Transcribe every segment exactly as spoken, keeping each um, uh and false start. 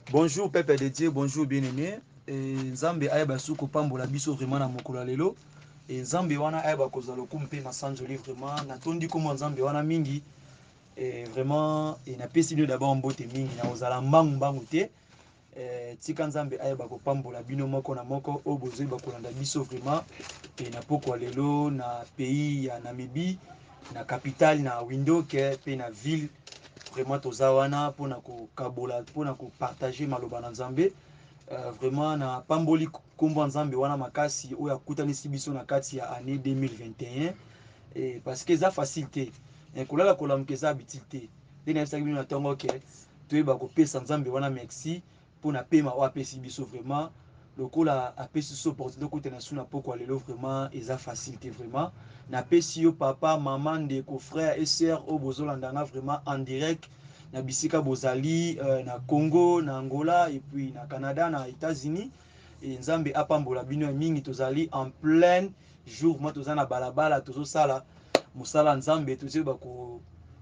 Bonjour Pepe de Dieu, bonjour bien-aimé. Et Nzambe ayeba suko pambola biso vraiment na mokolo ya lelo. Et Nzambe wana ayeba kozala kumpe na sanjoli vraiment na tondi komo Nzambe wana mingi. Et vraiment et na pesi bino d'abord mbote mingi na ozala mbangu mbangu te. Eh, tika Nzambe ayeba ko pambola bino moko na moko o bozo ba kolanda biso vraiment et na poko lelo na pays ya Namibie na capitale na Windhoek pe na ville vraiment toza wana mpona kokabola mpona kopartage maloba na Nzambe. Uh, vraiment na pamboli kombo Nzambe wana makasi oyo akutanisi biso na kati ya année deux mille vingt et un et parce que eza facile te kolala kolamuka eza habitude te nde nayebisaki bino na ntongo ke toyeba kopesa Nzambe wana merci mpona pema oyo apesi biso vraiment lokola apesi biso opportunité okutana su na poko ya lelo vraiment eza facile te vraiment napesi yo papa mama ndeko frère et sœur oyo bozolanda nga vraiment en direct na bisika bozali euh, na Congo na Angola et puis na Canada na États-Unis et Nzambe apambola bino ya mingi tozali en plein jour moi toza na balabala tozosala mosala Nzambe tozoyeba ko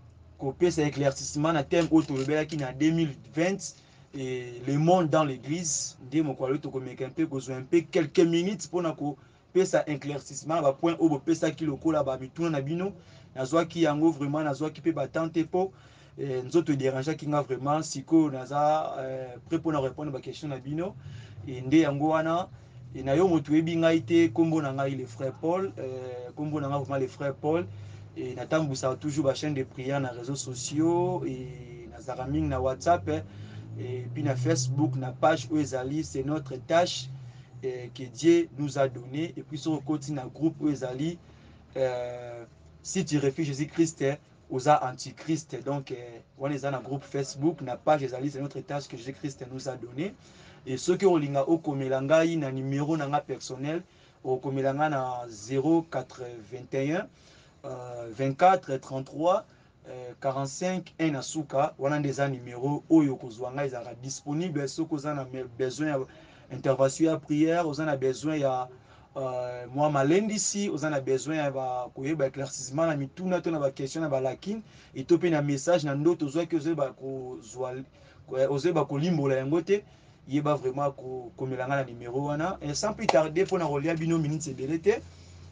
kopesa éclaircissement na thème oyo tolobelaki na deux mille vingt et le monde dans l'église nde mokolo tokomeka mpe kozwa mpe quelques minutes mpona kopesa éclaircissement na bapoint oyo bopesaki lokola bamituna na bino nazwaki yango vraiment nazwaki mpe batante mpo eh, nzoto ederangeaki nga vraiment sikoyo naza eh, prêt mpona répondre baquestion na bino e nde yango wana e na yo moto oyebi ngai te nkombo na ngai le frère Paul eh, nkombo na ngai vraiment le frère Paul et natambusaka toujours ba chaîne de prière na réseaux sociaux et nazaka mingi na WhatsApp et puis na Facebook na page oyo ezali c'est notre tâche eh, que Dieu nous a donné et puis sur le côté na groupe oyo ezali euh, si tu refuses Jésus-Christ oza antichrist donc eh, wana eza na groupe Facebook na page ezali c'est notre tâche que Jésus-Christ nous a donné et soki olinga okomela ngai na numéro na nga personnel okomela nga na zéro quatre-vingt-un Euh, vingt-quatre trente-trois euh, quarante-cinq un na suka wana nde eza numéro oyo kozwa ngai ezalaka disponible soki oza na besoin ya intervention ya prière oza na besoin ya euh, mwa malendisi oza na besoin ya koyeba éclaircissement na mituna to na baquestion na balakine eto mpe na message na ndoto ozwaki ozoyeba kozwa ozoyeba kolimbola yango te yeba vraiment komela ngai na numéro wana sans plus tarder mpona kolia bino minute ebele te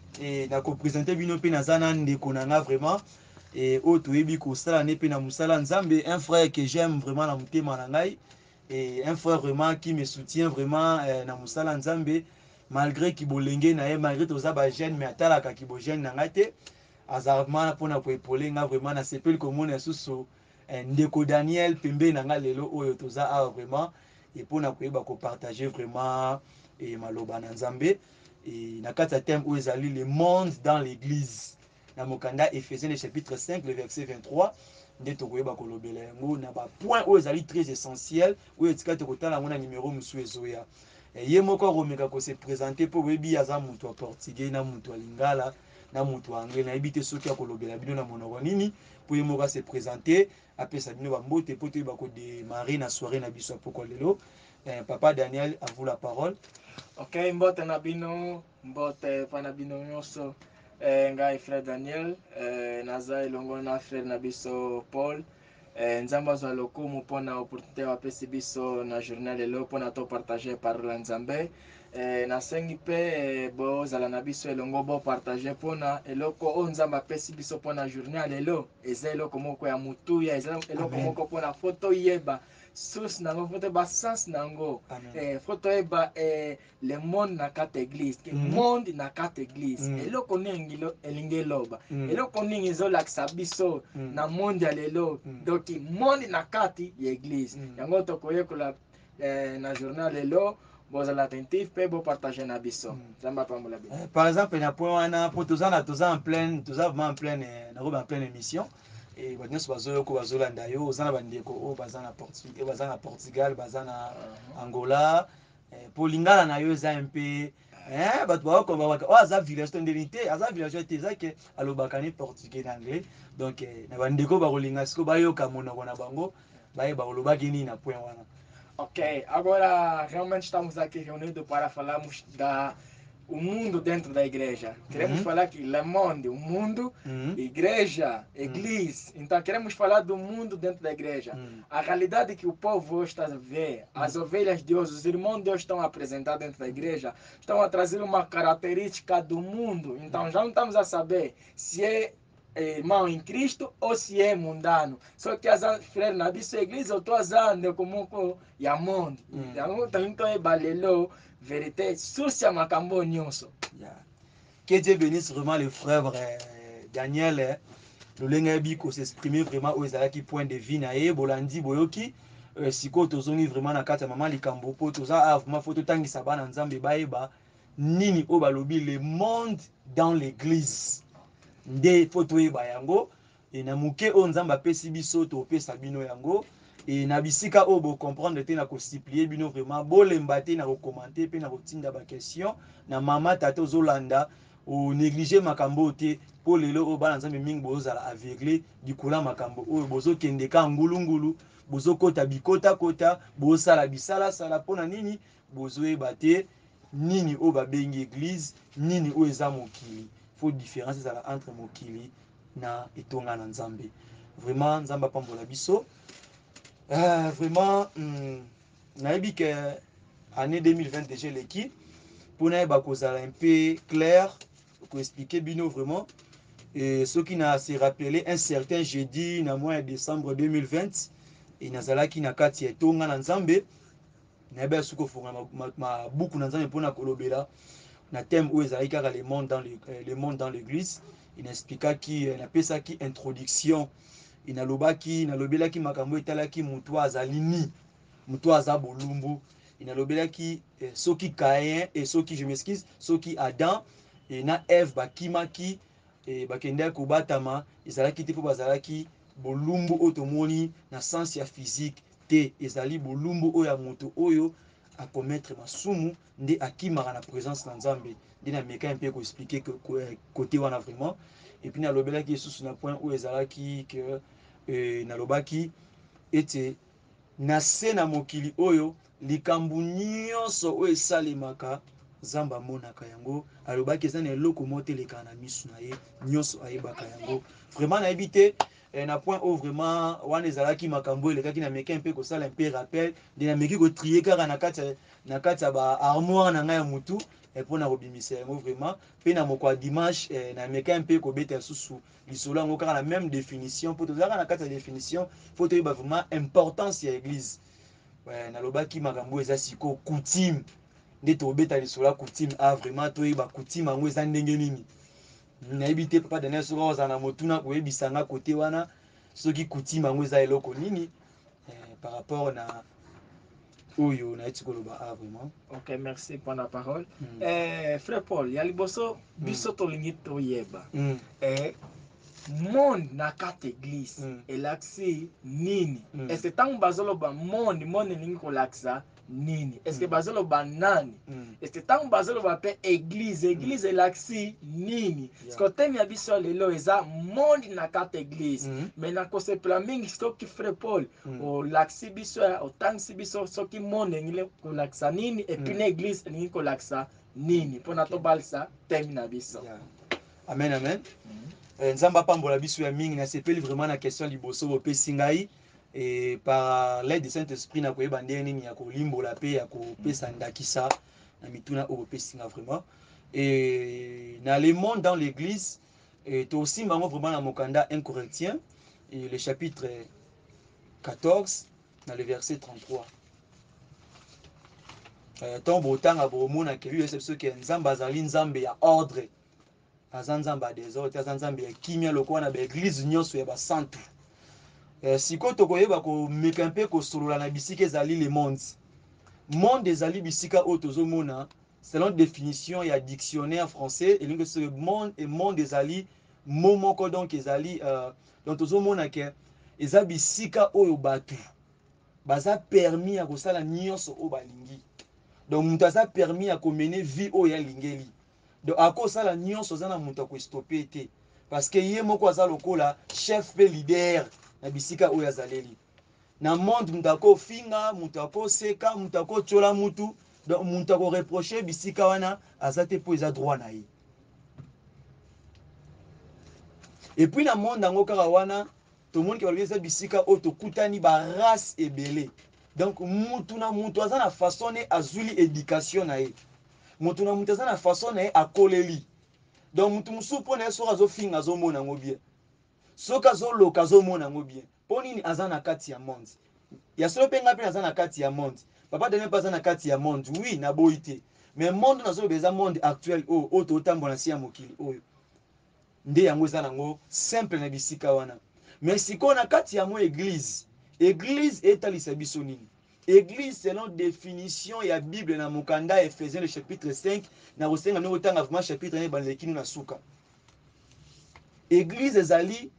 et na kopresente bino mpe naza na ndeko na nga vraiment et oyo toyebi kosala ne mpe na mosala Nzambe un frère que j'aime vraiment na motema na ngai et un frère vraiment qui me soutient vraiment eh, na mosala Nzambe malgré kibolenge na ye malgré toza bajeune mais atalaka kibojeune na ngai te azala vraiment mpona koepole nga vraiment nasepeli komona lisusu eh, ndeko Daniel pembeni na nga lelo oyo toza awa vraiment et mpona koyeba kopartage vraiment et maloba na Nzambe et na kati ya thème oyo ezali le monde dans l'église na mokanda Ephésiens chapitre cinq le verset vingt-trois nde tokoyeba kolobela yango na bapoint oyo ezali très essentiel oyo etika tokotala yango na numero mosusu ezoya ye moko akomeka kose présente mpo boyebi aza moto ya portugais na moto ya lingala na moto ya anglais nayebi te soki akolobela bino na monoko nini mpo ye moko ase présente apesa bino bambote mpo toyeba kodémarre na soirée na biso ya poko lelo eh, papa Daniel à vous la parole. Ok, mbote na bino, mbote pa na bino nyonso. Eh, ngai frère Daniel, eh, naza elongo na frère na biso Paul. Eh, nzambe azwa lokumu mpona opportunité bapesi biso na journée lelo mpona topartage parole ya nzambe. Eh, nasengi mpe eh, bozala na biso elongo bopartage mpona eloko oyo nzambe apesi biso mpona journée lelo eza eloko moko ya motuya eza eloko Amen. moko mpona fo toyeba source nango fo toyeba sens nango eh, fo toyeba eh, le monde na kati église ke Mhm. monde na kati église Mhm. eloko ningi elingi eloba Mhm. eloko ningi ezolakisa biso Mhm. na monde ya lelo Mhm. donc monde na kati ya église Mhm. yango tokoyekola eh, na journal lelo bozala attentif mpe bopartage na biso nzambe apambola bino. Euh, par exemple na point wana mpo toza na toza en pleine toza vraiment en pleine nakobi en pleine émission et bato nyonso bazoyoka bazolanda yo oza na bandeko oyo baza na Portugal baza na Portugal baza na Angola mpo eh, lingala na yo eza mpe eh, bato baokomaka oyo aza village to ndeni te aza village te eza ke alobaka ni portugais na anglais donc eh, na bandeko bakolinga siko bayoka monoko na bango bayeba olobaki nini na point wana. Ok, agora realmente estamos aqui reunidos para falarmos da o mundo dentro da igreja. Queremos Uhum. falar que le monde, o mundo, Uhum. igreja, église. Então queremos falar do mundo dentro da igreja. Uhum. A realidade que o povo hoje está a ver, as ovelhas de Deus, os irmãos de Deus estão a apresentar dentro da igreja, estão a trazer uma característica do mundo. Então já não estamos a saber se é irmão em Cristo ou se é mundano. Só que as frères na biso igreja eu estou azando como ko ya monde. Então tanto é balelo vérité sucia makambo nyonso. Yeah. Que Dieu bénisse vraiment le frère euh, Daniel. Eh. Le biko s'exprimer vraiment aux alaki point de vie na ye bolandi boyoki euh, siko tozongi vraiment na kata mama likambo po toza ah vraiment faut totangisa bana nzambe bayeba nini o balobi le monde dans l'église nde faut toyeba yango e na muke o nzambe apesi biso topesa bino yango e na bisika oyo bocomprendre te na kosiplie bino vraiment bolemba te na kokomante mpe na kotinda baquestion na mama tata ozolanda onéglige makambo te mpo lelo oyo bana nzambe mingi bozala aveugle likolo ya makambo oyo bozokende ka ngulungulu bozokota bikotakota bozosala bisalasala mpo na nini bozoyeba te nini oyo babengi église nini oyo eza mokili faut différence ezala entre mokili na etonga na nzambe vraiment nzambe apambola biso uh, vraiment mm, nayebi ke année deux mille vingt déjà eleki mpo nayeba kozala un peu clair koexplike bino vraiment et soki na se rappele un certain jeudi na mois ya décembre deux mille vingt e nazalaki na kati ya etonga na nzambe nayebi ya soki kofunga mabuku na nzambe mpona kolobela na thème oyo ezalaki kaka le monde dans le, le monde dans l'église inaexplikaki napesaki introduction inalobaki nalobelaki makambo etalaki moto azali ni moto aza bolumbu inalobelaki eh, soki Caïn et soki je m'excuse soki Adam et na Ève bakimaki eh, bakendaki kobatama ezalaki te mpo bazalaki bolumbu oyo tomoni na sens ya physique te ezali bolumbu oyo ya moto oyo akomettre masumu nde akimaka na présence na nzambe nde nameka mpe koexplike côté wana vraiment et puis nalobelaki lisusu na point oyo ezalaki ke eh, nalobaki ete na se na mokili oyo likambo nyonso oyo esalemaka nzambe amonaka yango alobaki eza na eloko moko te elekaka na miso na ye nyonso ayebaka yango vraiment nayebi te eh, na point oyo vraiment wana ezalaki makambo elekaki nameki mpe kosala mpe rappel nde nameki kotrie kaka na kati na kati ya baarmoire na ngai ya motu mpona kobimisa yango vraiment mpe na moko ya dimanche eh, nameka mpe kobeta lisusu lisolo yango kaka na même définition mpo tozalaka na kati ya définition mpo toyeba vraiment importance ya église ouais, nalobaki makambo eza siko coutume nde tobeta lisolo ya coutume ah vraiment toyeba coutume yango eza ndenge nini nayebi te papa daniel soki ozala na motuna koyebisanga kote wana soki coutume yango eza eloko nini eh, par rapport na oyo nayeti koloba ah vraiment. Ok, merci pour la parole. Mm. Eh, frère Paul, ya liboso biso tolingi toyeba. Mm. Eh, monde na kati église Mm. elakisi nini? Mm. Est-ce que tango bazoloba monde monde elingi kolakisa nini? Est-ce que Mm. bazoloba nani? Mm. Est-ce que tango bazoloba pe église église mm. elakisi nini? Yeah. Parce que thème ya biso lelo eza monde na kati église. Mm. Mais na kosepela mingi soki frère Paul Mm. olakisi biso otangisi biso soki monde elingi kolakisa nini et puis Mm. na église elingi kolakisa nini mpona Okay. tobalisa thème na biso. Yeah. Amen amen. Mm. nzambe apambola biso ya mingi nasepeli vraiment na question liboso bopesi ngai e par l'aide de saint esprit na koyeba ndenge nini ya kolimbola mpe ya kopesa ndakisa na mituna oyo bopesi nga vraiment e na le monde dans l'église e tosimba yango vraiment na mokanda un Corinthiens et le chapitre quatorze na le verset trente-trois ntongo botanga bomonaka biyesa biso ke nzambe azali nzambe ya ordre aza nzambe ya désordre aza nzambe ya kimia lokola na baeglize nyonso ya basantu eh, sikoyo tokoyeba komeka mpe kosolola na bisika ezali le monde monde ezali bisika oyo tozomona selon définition ya dictionnaire français elingi soki monde et monde ezali mo moko donc ezali uh, donc tozomona ke eza bisika oyo bato baza permis ya kosala nyonso oyo balingi donc moto aza permis ya komene vie oyo alingeli donc akosala nyonso aza na moto akostope te parce que ye moko aza lokola chef mpe leader na bisika oyo azaleli na monde moto akofinga moto akoseka moto akotyola mutu donc muntu ako reprocher bisika wana azate po eza droit na ye. Et puis na monde yango kaka wana to monde ki balobi eza bisika o to kutani ba race ebele. Donc mutu na mutu aza na façon ne azuli éducation na ye. Mutu na mutu aza na façon na ye akoleli. Donc mutu musu po na ye soka zo finga zo mona ngo bien. Soka zo loka zo mona ngo bien. Po nini aza na kati ya monde. Ya solo pe ngapi aza na kati ya monde. Papa dene pas aza na kati ya monde. Oui, na boité. Mais monde na zo beza monde actuel o o to tambola si ya mokili oyo. Nde yango eza nango simple na bisika wana. Mais siko na kati ya mo église. Église etalisa biso nini? Église selon définition ya Bible na mokanda Ephésiens le chapitre cinq na rosenga no tanga vraiment chapitre ne banlekinu na suka. Église ezali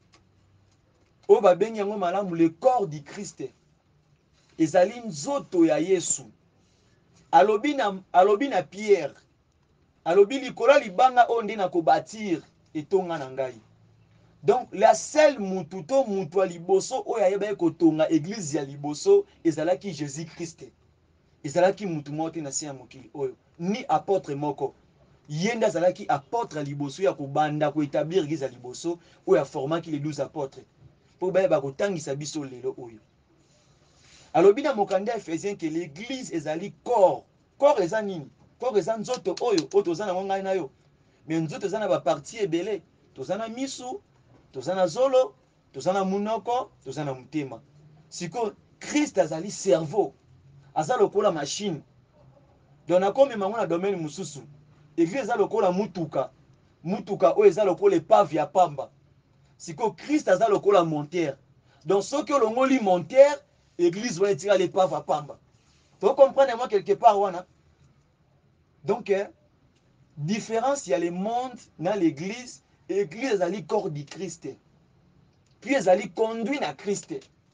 o ba bengi yango malamu le corps du Christ. Ezali nzoto ya Yesu. Alobi na alobi na Pierre. Alobi likola libanga o nde na ko bâtir etonga na ngai. Donc la seule mutu to mutu liboso oyo ayeba kotonga église ya liboso ezalaki Jésus Christ. Ezalaki mutu moko na sia mokili oyo ni apôtre moko. Yenda ezalaki apôtre liboso ya kobanda ko établir église ya liboso oyo formaki les douze apôtres. Po bayeba kotangisa biso lelo oyo. Alobi na mokanda Ephésiens que l'église ezali corps. Corps eza nini? Corps eza nzoto oyo otoza na ngai na yo. Mais nzoto eza na ba partie ebele. Toza na misu, toza na zolo, toza na munoko, toza na mutema. Siko Christ azali cerveau. Aza lokola machine. Donc na komi mango na domaine mususu. Église eza lokola mutuka. Mutuka oyo eza lokola epave ya pamba. Siko Christ aza lokola monteur. Donc soki olongoli monteur, église va etira l'épave à pamba. Vous comprenez moi quelque part wana. Donc eh, différence il y a le monde dans l'église. L'église ezali corps du Christ. Puis ezali conduit na Christ.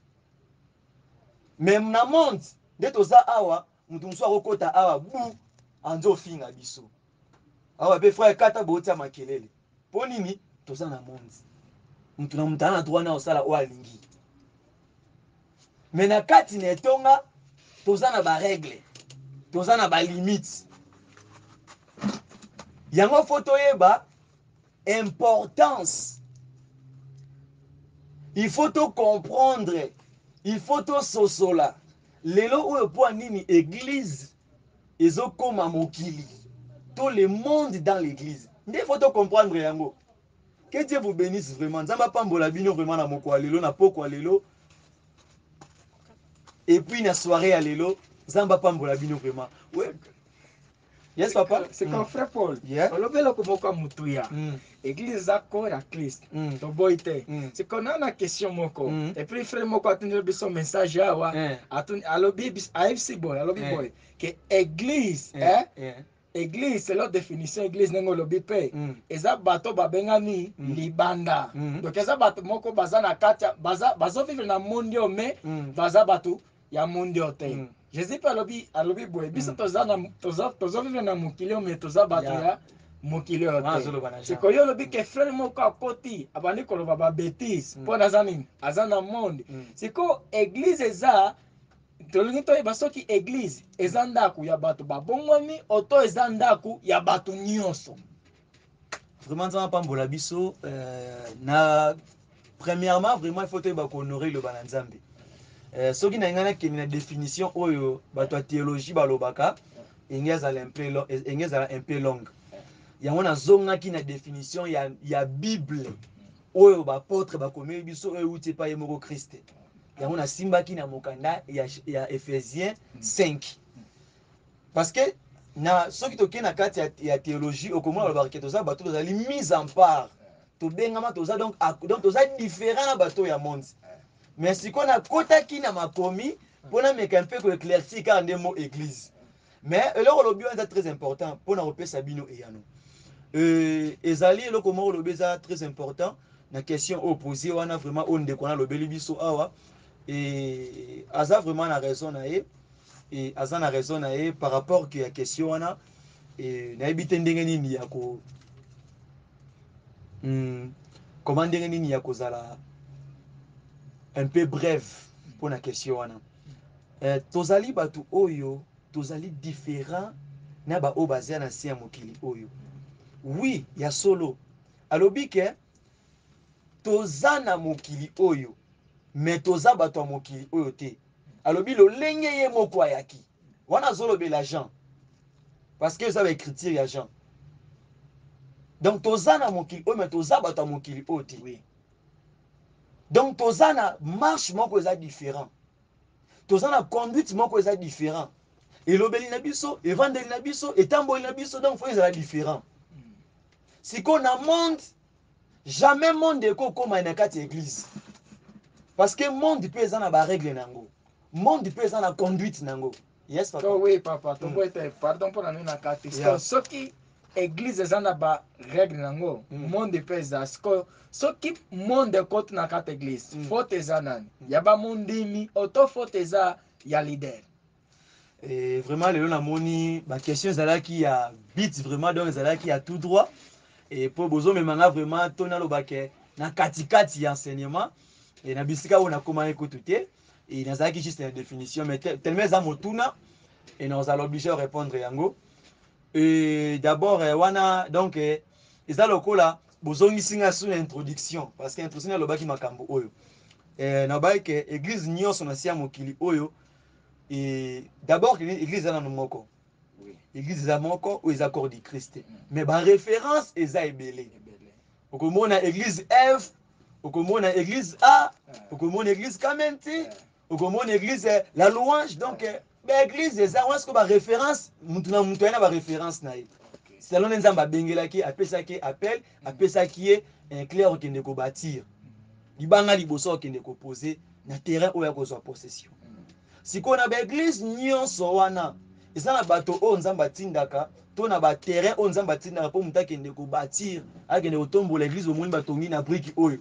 Même na monde, dès toza awa, mutu musu akokota awa bu anzo finga biso. Awa be frère kata bota makelele. Po nini toza na monde. Mutu na mutu na droit na osala o alingi. Mais na kati na etonga toza na ba règle. Toza na ba limite. Yango photo yeba importance. Il faut tout comprendre. Il faut tout sosola. Lelo oyo po nini église ezo koma mokili. Tout le monde dans l'église. Nde faut tout comprendre yango. Que Dieu vous bénisse vraiment. Nzamba pambola bino vraiment na moko lelo na poko lelo. Et puis na soirée à lelo, nzamba pambola bino vraiment. Ouais. Yes papa, c'est comme frère Paul. Yeah. Olobela komoko mutuya. Mm. Église za corps ya Christ. Mm. To boite. Mm. C'est qu'on a na question moko. Mm. Et puis frère moko atundile biso message awa. Eh. Atun alobi bis A F C boy, alobi Eh. boy que église, Eh. hein? Eh. Église c'est leur définition église nengo lobi pe. Mm. Eza bato babengani Mm. libanda. Mm. Donc eza bato moko baza na katia baza bazo vivre na monde o mais Mm. baza bato ya monde o te. Mm. Jésus pe alobi alobi boy biso Mm. toza na toza toza vivre na mokili o mais toza bato Yeah. ya mokili o Wana te. zoloba na Jean. C'est que yo lobi ke frère moko akoti abandi koloba ba bêtise. Mm. Po na zani aza na monde. Mm. C'est que église eza tolingi toyeba soki église eza ndako ya bato babongwami oto eza ndako ya bato nyonso. Vraiment nzamba pambola biso euh, na premièrement vraiment il faut toyeba ko honorer le bananzambe. Euh, soki na ngana keni na définition oyo bato ya théologie balobaka engeza un peu long engeza un peu longue. Yango na zongaki na définition ya ya Bible oyo ba apôtre ba komeli biso oyo uti pa ye moko Christ. Yango na simbaki na mokanda ya, ya Ephésiens cinq. Parce que na soki toke na kati ya, ya théologie okomona balobaka ke toza bato tozali mise en part. Tobengama toza donc donc toza différent na bato ya monde. Mais si qu'on a kotaki na makomi pour na meka un peu ko éclaircir car nde mo église. Mais eloko lobio est très important pour na repesa bino eyano. Euh ezali eloko mo lobio est très important na question opposée wana vraiment on ndeko na lobeli biso awa et aza vraiment na raison na ye et aza na raison na ye par rapport que ya question wana et na ebite ndenge nini ya ko hmm comment ndenge nini ya kozala un peu bref pour la question wana. Euh, tozali batu oyo tozali différent na ba o bazia na se ya mokili oyo. Oui, ya solo. Alobi ke toza na mokili oyo, mais toza bato ya mokili oyo te. Alobi lolenge ye moko ayaki. Wana zolobela Jean. Parce que ça va écrire ya Jean. Donc toza na mokili oyo, mais toza bato ya mokili oyo te. Oui. Donc toza na marche moko eza différent. Toza na conduite moko eza différent. Elobeli na biso, evandeli na biso, etamboli na biso, donc faut ezala différent. Si qu'on a monde, jamais monde eko koma na kati église. Parce que monde peut eza na ba règle nango. Monde peut eza na conduite nango. Yes papa. So oui papa, to Mm. boite pardon pour la nuna kati. Yeah. So qui église eza na ba règle nango, Mm. monde peut eza sko so qui monde kote na kati église, Mm. faute eza nani. Ya ba mondimi, auto faute eza ya leader. Et vraiment lelo na moni ba question ezalaki ya bit vraiment donc ezalaki ya tout droit. Et pour bozo memanga vraiment tona lobake na katikati ya enseignement et na bisika on a comment écouter et nazaki juste la définition mais tellement za motuna et nous allons obligé à répondre yango. Et d'abord wana donc eza lokola bozongi singa sur l'introduction parce que introduction na lobaki makambo oyo. Et na ba ke église nyonso na sia mokili oyo. Et d'abord l'église est dans le moko. Oui. L'église est moko ou les accords du Christ. Mais par référence eza ebele. Au comme na église F, au comme na église A, au comme na église Kamenti, au comme na église la louange donc ba église eza est-ce que ba référence mutuna mutu na ba référence na ye. Selon nzamba bengelaki apesaki appel, apesaki un clair qui ne ko bâtir. Libanga liboso qui ne ko poser na terrain où ya ko zo possession. Si qu'on a l'église nyonso wana eza na bato o nzamba tindaka to na ba terrain o nzamba tindaka po muta kende ko bâtir akende otombola l'église omoni batongi na brique oyo.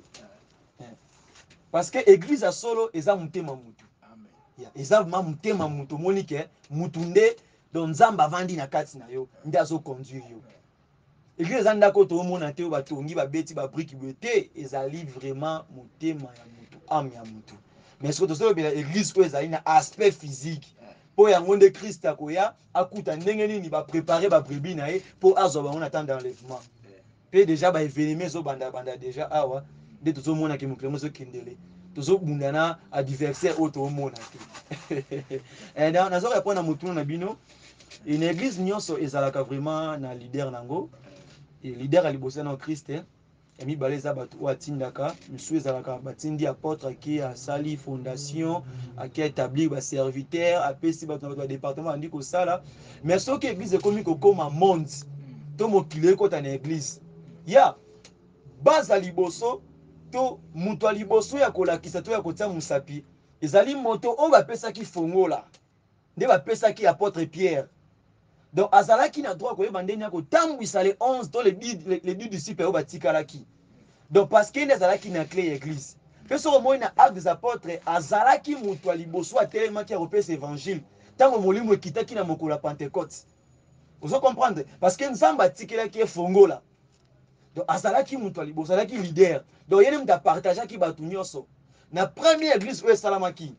Parce que église a solo eza mutema mutu. Amen. Ya eza ma mutema mutu moni ke mutu nde don nzamba vandi na kati na yo nde azo conduire yo. Église eza ndako to mona te batongi ba beti ba brique bote ezali vraiment mutema ya mutu âme ya mutu. Mais ce que tu sais l'église oyo ezali na aspect physique. Po yango nde Christ akoya akuta ndenge nini ba préparer ba brebis na ye po azwa bango na temps d'enlèvement. Pe déjà ba événement zo banda banda déjà awa de tozo mona ke mukle mozo kendele. Tozo bundana adversaire o to mona te. Et dans nazo répondre na mutu na bino une église nyonso ezalaka vraiment na leader nango. Et leader alibosa na Christ hein. Et mibale eza bato oyo atindaka misu ezalaka batindi apôtre aki asali fondation aki établir baserviteur apesi bato na bato ya département bandi kosala mais soki église ekomi kokóma monde to mokili ekota na église ya baza liboso to moto ya liboso ya kolakisa to ya kotia mosapi ezali moto oyo bapesaki fongola nde bapesaki apôtre Pierre. Donc azalaki na droit koyeba ndenge akotambwisa les onze to les dix les dix disciples oyo batikalaki. Donc parce qu'il ezalaki na clé église. Pe so mo na acte des apôtres azalaki mutu ya liboso atelemaki ya kopesa évangile. Tango molimo ekitaki na mokolo ya Pentecôte. Vous comprendre parce que nzamba atikelaki efongola. Donc azalaki mutu ya liboso azalaki leader. Donc yene mutu partageaki bato nyonso. Na première église oyo salamaki.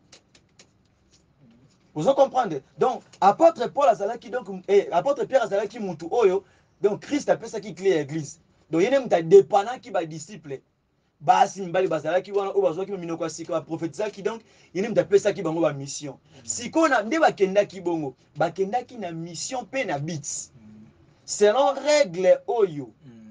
Vous comprenez? Donc, apôtre Paul azalaki donc eh, apôtre Pierre azalaki mutu oyo donc Christ a pesa ki clé église. Donc yene muta dépendant ki ba disciple. Basi mbali bazalaki wana o bazwaki minoko ya sika prophétisaki donc yene muta pesa ki bango ba mission. Sikona nde bakendaki bongo, bakendaki na mission pe na bits. Selon règle oyo.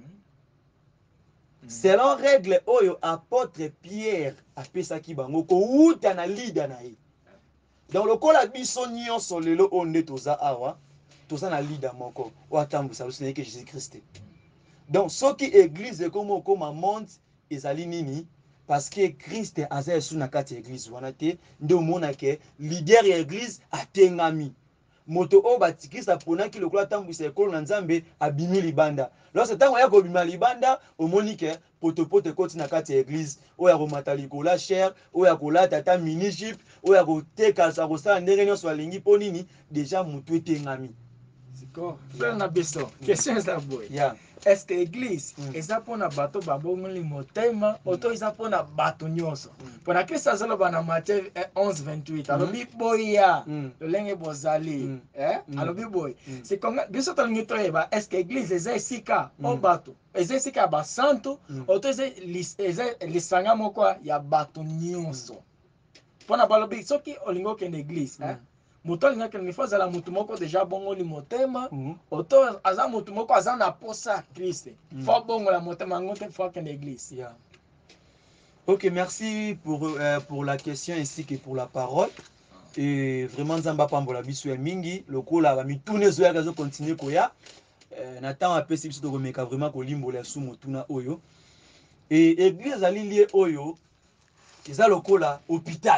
Selon règle oyo apôtre Pierre a pesa ki bango ko uta na leader na ye. Donc le kola biso nyonso lelo onde toza awa toza na leader moko o atambwisa biso ke Jésus Christ. Donc soki église ekomo koma monde ezali nini parce que Christ aza esu na kati église wana te nde omona ke leader ya église atengami moto o bati Christ aponaki lokola atambwisa ekolo na Nzambe abimi libanda. Lorsque tango ya kobima libanda omoni ke potopoto ekoti na kati ya église oyo akomata likola cher oyo akolata ata minijip oyo akoteka akosala ndenge nyonso alingi mpo nini deja motu etengami. D'accord. Frère Nabiso, question est boy. Yeah. Est-ce que l'église Mm. eza pona bato babongoli motema oto eza pona bato nyonso? Mm. Pona Kristo azoloba na Matthieu onze vingt-huit Mm. alobi boya Mm. lolenge bozali Mm. eh Mm. alobi boy. Mm. C'est comme biso tolingi toyeba est-ce que l'église eza esika o Mm. bato eza esika ya basantu Mm. oto eza lis- eza lisanga moko ya bato nyonso? Pona balobi soki olingi okende église eh moto alingi akende ifo azala motu moko deja bongoli motema Mm. oto aza motu moko aza na posa ya Kristo Mm. fo bongola motema yango te fo akende église. Yeah. Ok, merci pour, euh, pour la question ainsi que pour la parole. Et vraiment, Nzamba Pambola Bisu et Mingi, le coup là, mi tourner sur la continuer koya. Nathan a pesé biso de meka vraiment ko limbo la sou motuna oyo. Et église ali lié oyo, ils a le coup là hôpital.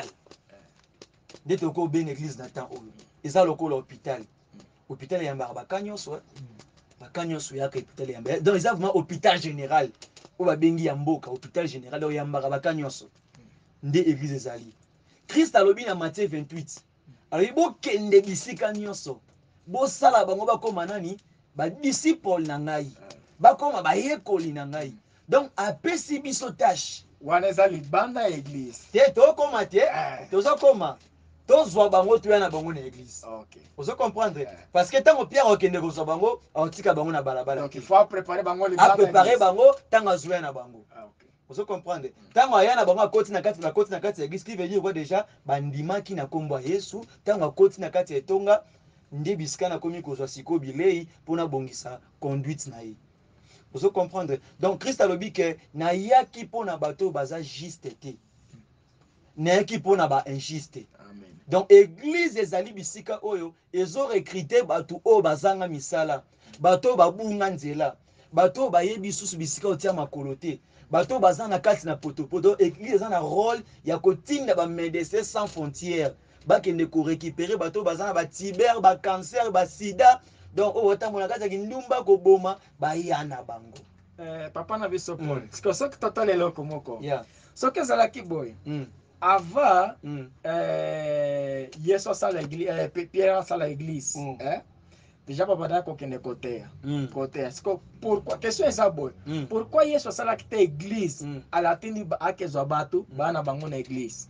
Dès que ko ben église Nathan oyo. Ils a le coup là hôpital. Hôpital ya mbara bakanyo so. Bakanyo so ya ka hôpital ya mbara. Donc ils a vraiment hôpital général. O ba bengi ya mboka hôpital général o ya mbara bakanyo so. Nde église ezali. Christ alobi na Matthieu vingt-huit. Alors bo kende bisika nyonso. Bo sala bango bakoma nani? Ba disciple na ngai. Bakoma ba yekoli na ngai. Donc apesi biso tâche. Wana eza libanda ya église. Te to koma te. Tozo koma. Tozwa bango tuya na bango na église. OK. Vous comprendre? Parce que tant que Pierre okende kozwa bango, otika bango na balabala. Donc il faut préparer bango A libanda. préparer bango tant azuya na bango. Ah, OK. Vous comprenez? Tango ayana bango akoti na kati na koti na kati ya église qui veut dire quoi déjà bandimaki na kombo ya Yesu tango akoti na kati ya etonga nde bisika na komi kozwa siko bilei pona bongisa conduite na ye. Vous comprendre? Donc Christ alobi ke na yaki pona bato baza juste te. Na yaki pona ba injuste. Amen. Donc église ezali bisika oyo ezo recruter bato o bazanga misala. Bato babunga nzela. Bato bayebi susu bisika otia makolo te. Bato baza na kati na potopoto église eza na rôle ya kotinda ba médecins sans frontières bakende ko récupérer bato baza na ba tuber ba cancer ba sida donc o otambola kati ya kindumba koboma bayana bango. Eh, papa na biso Paul. Mm. Siko soki totala eloko moko. Yeah. Soki ezalaki boye. Mm. Avant Mm. euh, Yesu asala église euh, Pierre asala église Mm. hein? Déjà babanda kokende côté Mm. côté siko pourquoi question eza boye Mm. pourquoi Yesu asalaki te église Mm. alatindi akezwa bato bana bango na église?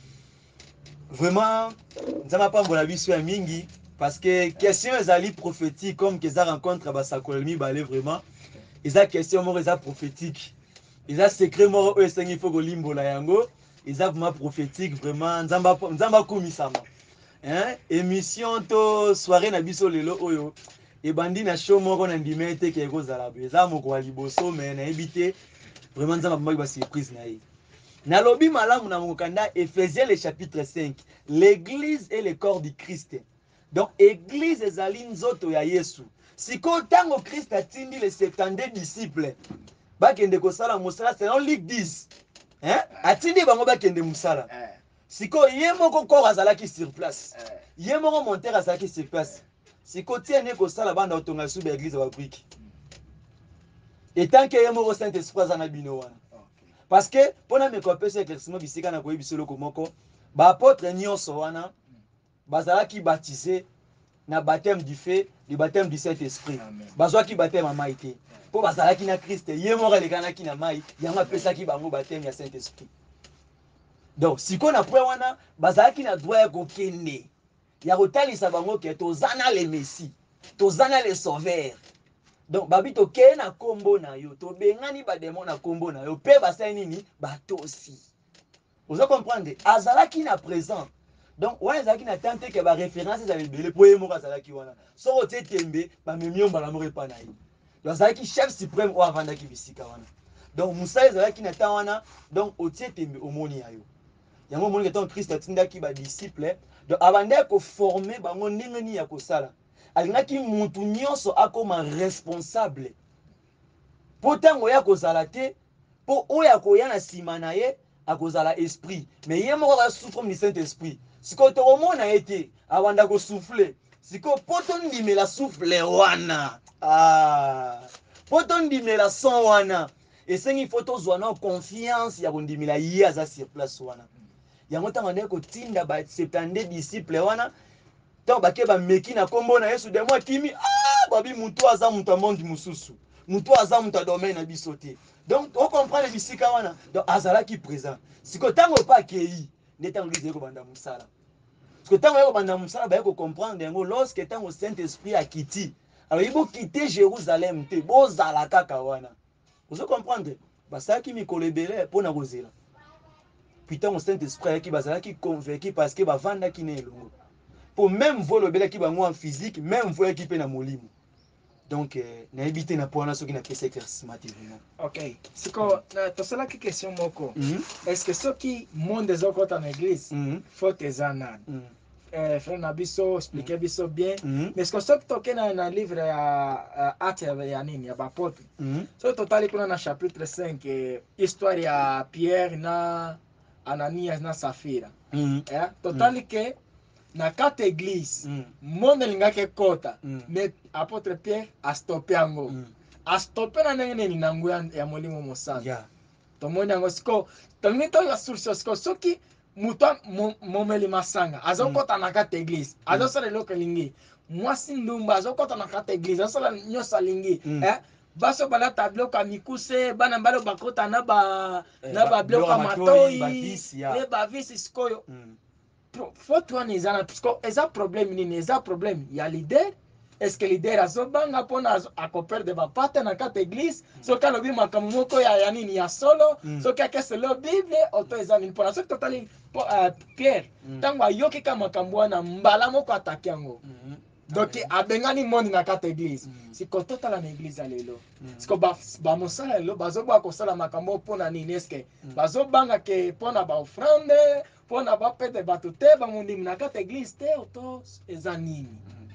Vraiment nzama pambola biso ya mingi parce que question ezali prophétique comme que ça rencontre basakolami mibale vraiment eza question moko eza prophétique eza secret moko oyo esengi faut kolimbola yango eza vraiment prophétique vraiment nzamba nzamba komisama hein émission to soirée na biso lelo oyo ebandi na show moko na ndima ete ke ekozala boye eza moko wa liboso mais nayebi te vraiment nzamba pomaki ba surprise na ye. Nalobi malamu na mokanda Ephésiens le chapitre cinq. L'église est le corps du Christ. Donc église ezali nzoto ya Yesu. Siko tango Christ atindi les soixante-dix disciples. Bakende kosala musala selon Luc dix. Hein? Atindi bango bakende musala. Siko ye moko corps azalaki sur place. Ye moko monteur azalaki sur place. Siko tiene kosala banda otonga sube église ba brique. Et tant que ye moko Saint-Esprit azana bino wana. Parce que pona me kopesa éclaircissement bisika na koyebi solo komoko ba apôtre nyonso wana bazalaki baptisé na baptême du feu du baptême du Saint-Esprit bazwaki baptême ya mai te po bazalaki na Christ ye moko alekanaki na mai yango apesaki bango baptême ya Saint-Esprit. Donc siko na point wana bazalaki na droit ya kokende ya kotalisa bango ke tozana le Messie tozana le sauveur. Donc babi to ke na kombo na yo to bengani ba démon na kombo na yo pe basai nini batosi. Vous comprenez? Azalaki na présent. Donc wana azalaki na tante ke ba référence za lebele po ye moko azalaki wana. So te tembe ba memio mbala moko pa na ye. Donc azalaki chef suprême o avandaki bisika wana. Donc Musa azalaki na ta wana donc otie tembe omoni ya yo. Yango moni que ton Christ atindaki ba disciple donc abandaki ko former bango ndenge ni ya kosala. Alingaki mutu nyonso akoma responsable po tango ya kozala te po oya koya na sima na ye akozala esprit mais ye moko asouffre comme du Saint-Esprit siko tokomona ye te abanda kosouffle siko po tondimela souffle wana ah po tondimela son wana esengi fo tozwa na confiance ya kondimela ye aza sur place wana yango ntango ndenge kotinda ba soixante-dix disciple wana tant bake ba meki na kombo na Yesu de moi kimi ah babi mutu aza mutu amondi mususu mutu aza mutu adomaine na biso te donc on comprend les bisika wana donc azalaki présent siko tango pa kei nde tango église kobanda musala parce que tango kobanda musala ba ko comprendre yango lorsque tango Saint Esprit akiti alors il faut quitter Jérusalem te bozala kaka wana vous comprendre basalaki mikolo ebele mpona kozela puis tango Saint Esprit ayaki bazalaki convaincu parce que bavandaki na elongo pour même vol obelaki bango en physique même voyaki mpe na molimo donc euh, nayebi te na mpona soki napesa éclaircissement te vraiment ok siko tosalaki question moko mm -hmm. est ce que soki monde ezokota na église mm -hmm. faute eza nani mm -hmm. eh, frère na biso explique mm -hmm. biso bien mm -hmm. mais ce que soki toke na, na livre ya uh, acte ya nini ya bapotre mm -hmm. soki totali kuna na chapitre cinq eh, histoire ya Pierre na Ananias na Safira mm -hmm. eh, totali mm -hmm. ke na kati église mm. monde lingaki kota mm. mais apôtre Pierre a stoppé yango mm. a stoppé na ndenge nini na nguya ya molimo mosantu yeah. tomoni yango siko tolingi toyoka source siko soki mutu momeli masanga azokota mm. na kati église mm. azosala eloko elingi mwasi ndumba azokota na kati église azosala nyonso alingi mm. eh? baso balata biloko ya mikuse bana mbalo bakota na ba eh, na ba biloko ya matoi e bavisi sikoyo mm. faute wana eza na puisque eza problème nini eza problème ya leader est-ce que leader azobanga mpona akoperde bapate na kati église mm. soki alobi makambo moko ya, ya nini ya solo mm. soki akeselo bible oto eza nini mpona soki totali uh, Pierre ntango mm. ayoki ka makambo wana mbala moko ataki yango mm -hmm. donc okay. abengani monde na kati église mm. siko totala na église ya lelo mm. siko bamosala ba lelo bazoboka kosala makambo mpona nini eske mm. bazobanga ke mpona baofrande mpona bapete bato te bamondimi na kati église te oto eza nini mm.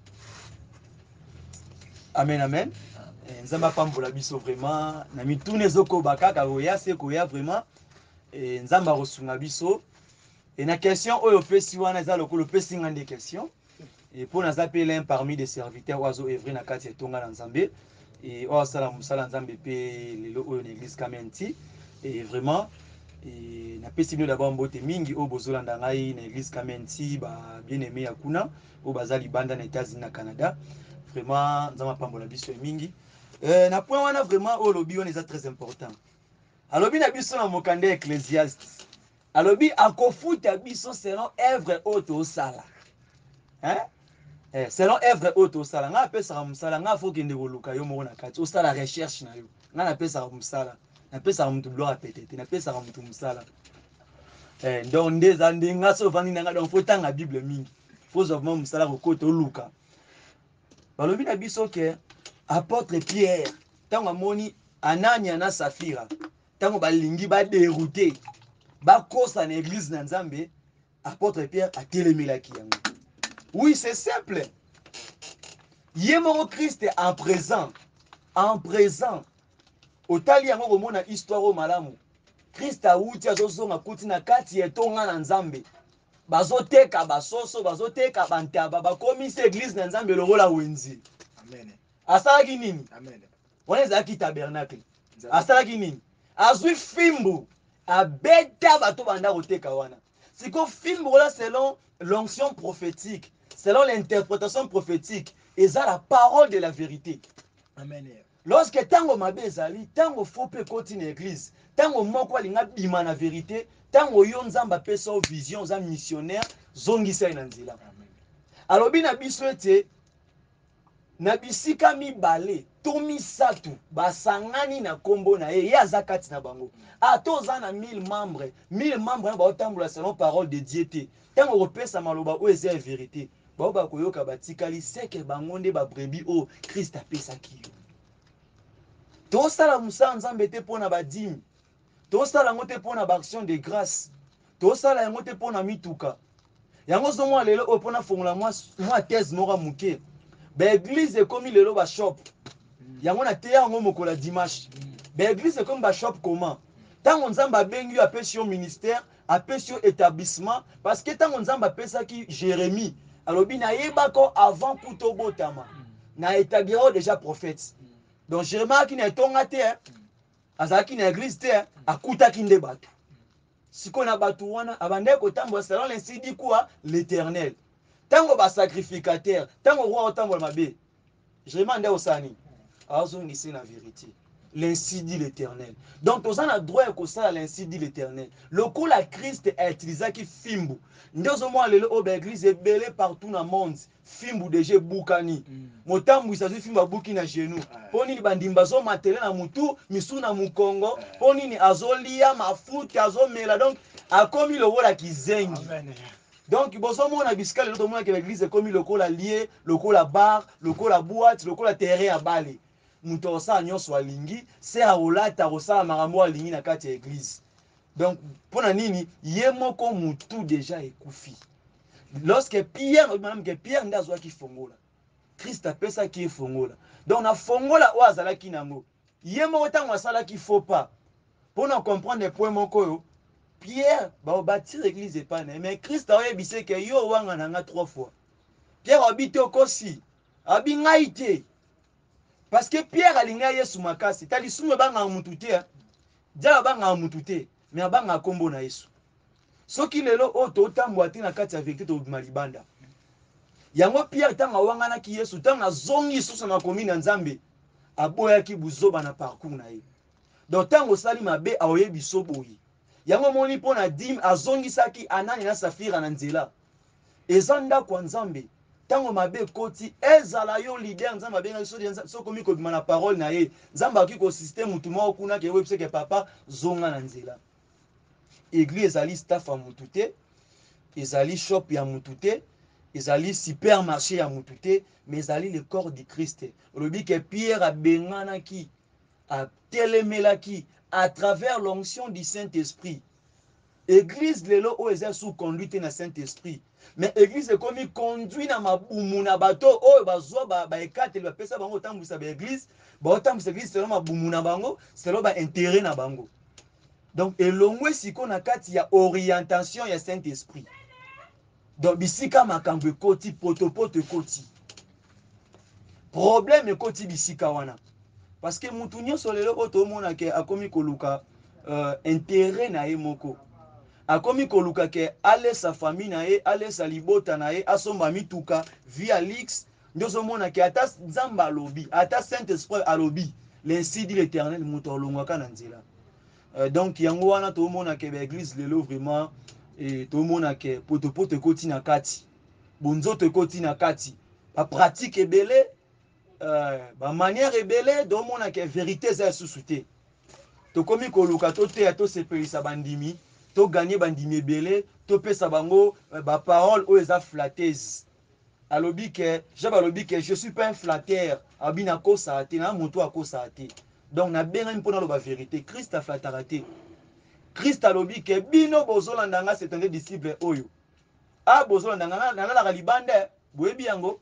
amen amen eh, nzambe apambola biso vraiment na mituna ezokoba kaka koya se koya vraiment eh, nzambe akosunga biso e na question oyo opesi wana eza lokolo opesi nga nde question et pour naza mpe l'un parmi des serviteurs oyo azoevre na kati etonga na nzambe e oyo asala mosala nzambe mpe lelo oyo na église kamenti et vraiment e napesi bino d'abord mbote mingi oyo bozolanda ngai na église kamenti babien aimé ya kuna oyo baza libanda na États-Unis na Canada vraiment nzambe apambola biso mingi euh, na point wana vraiment oyo lobi wana eza très important alobi na biso na mokanda ecclésiaste alobi akofuta biso selon œuvre oyo tosala hein eh, selon œuvre oyo tosala ngai apesaka mosala ngai afo okende koluka yo moko na kati osala recherche na yo ngai napesaka mosala napesaka motu biloko apete te napesaka motu mosala eh, donc nde eza nde ngai so ovandi na ngai donc fo tanga bible mingi fo zwa vraimen mosala kokota oluka balobi na biso ke apôtre Pierre ntango amoni Anania na Safira ntango balingi baderoute bakosa na église na nzambe apôtre Pierre atelemelaki yango oui c'est simple ye moko Christ en présent en présent otali yango komona histoire o malamu Christ awuti azozonga kuti na kati etonga na nzambe bazoteka basoso bazoteka bantaba bakomisa église na nzambe lokola wenzi amen asalaki nini amen wana ezalaki tabernacle asalaki nini azwi fimbu abeta bato banda koteka wana siko fimbu kola selon l'onction prophétique selon l'interprétation prophétique eza la parole de la vérité amen lorsque tango mabe ezali tango fo pe koti na église tango moko alinga bima na vérité tango yo nzamba apesa o vision za missionnaire zongisa na nzela alobi na biso ete na bisika mibale to misato basangani na kombo na ye ye aza kati na bango ato oza na mille membres mille membres na baotambola selon parole de Dieu te tango kopesa maloba oyo eza ya vérité bao bakoyoka batikali seke bango nde babrebi oyo Christ apesaki yo tosala mosala nzambe te mpona badimi tosala yango te mpona baaction de grâce tosala yango te mpona mituka yango zomwa lelo oyo mpona fongola mwa thèse moko moke baeglise ekomi lelo bashop yango na te yango mokola dimanche baeglise ekomi bashop comment ntango nzambe abengi yo apesi yo ministère apesi yo établissement parce que ntango nzambe apesaki Jérémie alobi nayebako avant kuta obotama na établiro déjà prophète donc Jérémie aki na etonga te azalaki na église te akutaki nde bato siko na bato wana abandaki kotambola selon l'insi dit quoi l'éternel tango basacrificateur tango roi otambola mabe je demande au sani azongisi na vérité l'ainsi dit l'Éternel. Donc on a droit à ça l'ainsi dit l'Éternel. Le coup la Christ a utilisé qui fimbu. Ndozo mo lelo o l'église est belé partout dans le monde. Fimbu déjà bukani. Motambu isazu fimba buki na genou. Poni ni bandimba zo matele na mutu, misu na mukongo. Poni ni azolia mafuta azomela donc a commis le rôle à kizengi. Amen. Donc bozo mo na bisika lelo to mo que l'église est commis le coup la lié, le coup la bar, le coup la boîte, le coup la terrain à balé. Muto osala nyonso alingi se aolata kosala makambo alingi na kati ya église. Donc mpona nini ye moko mutu déjà ekufi. Lorsque Pierre madame que Pierre nde azwaki fongola Christ apesaki ye fongola. Donc na fongola oyo azalaki nango ye moko ntango asalaki faux pas mpona comprendre point moko oyo Pierre baobâtir église epana mais Christ aoyebise ke yo owanga nanga trois fois. Pierre abi te okosi abi ngai te. Parce que Pierre alinga Yesu makasi tali sume banga mutu te dia banga mutu te mais banga kombo na Yesu soki lelo o to tambwa te na kati ya vérité to malibanda yango Pierre tanga wangana ki Yesu tanga zongi susu na komi na Nzambe aboya ki buzoba na parcours na ye donc tango sali mabe aoyebi soboyi yango moni pona dim azongi saki Anani na Safira na nzela ezanda kwa Nzambe tango mabe koti ezala yo leader Nzambe abenga so so komi ko bima na parole na ye Nzambe aki ko système mutu moko kuna ke webse ke papa zonga na nzela église ezali staff ya mutu te ezali shop ya mutu te ezali supermarché ya mutu te mais ezali le corps du Christ. Olobi ke Pierre abenganaki atelemelaki à travers l'onction du Saint-Esprit. Église lelo o eza sous conduite na Saint-Esprit. Mais église est comme conduit na mabumu na bato o bazwa ba ba ekate ba pesa bango tambisa ba église, ba tambisa église selon mabumu na bango, selon ba intérêt na bango. Donc elongwe siko na kati ya orientation ya Saint-Esprit. Donc bisika makambo ekoti potopoto ekoti. Problème ekoti bisika wana. Parce que mutu nyonso lelo oto mona ke akomi koluka euh, intérêt na ye moko. Akomi koluka ke ale sa famille na ye, ale sa libota na ye, asomba mituka via lix, ndozo mona ke ata Nzamba alobi, ata Saint-Esprit alobi, l'ainsi dit l'Éternel muto olongwaka na nzela. Euh, donc yango wana to mona ke ba église lelo vraiment et to mona ke poto poto koti na kati. Bonzoto koti na kati. Ba pratique ebele, euh, ba manière ebele, do mona ke vérité za susute. To komi koluka to te to sepelisa bandimi. To gagner bandimi ebele to pesa bango ba parole o eza flatteuse alobi ke je balobi ke je suis pas un flatteur abina ko sa te na moto akosa te donc na benga mpona lo ba vérité Christ a flattera te Christ alobi ke bino bozolanda nga c'est un disciple oyo a bozolanda nga na la libande boyebi yango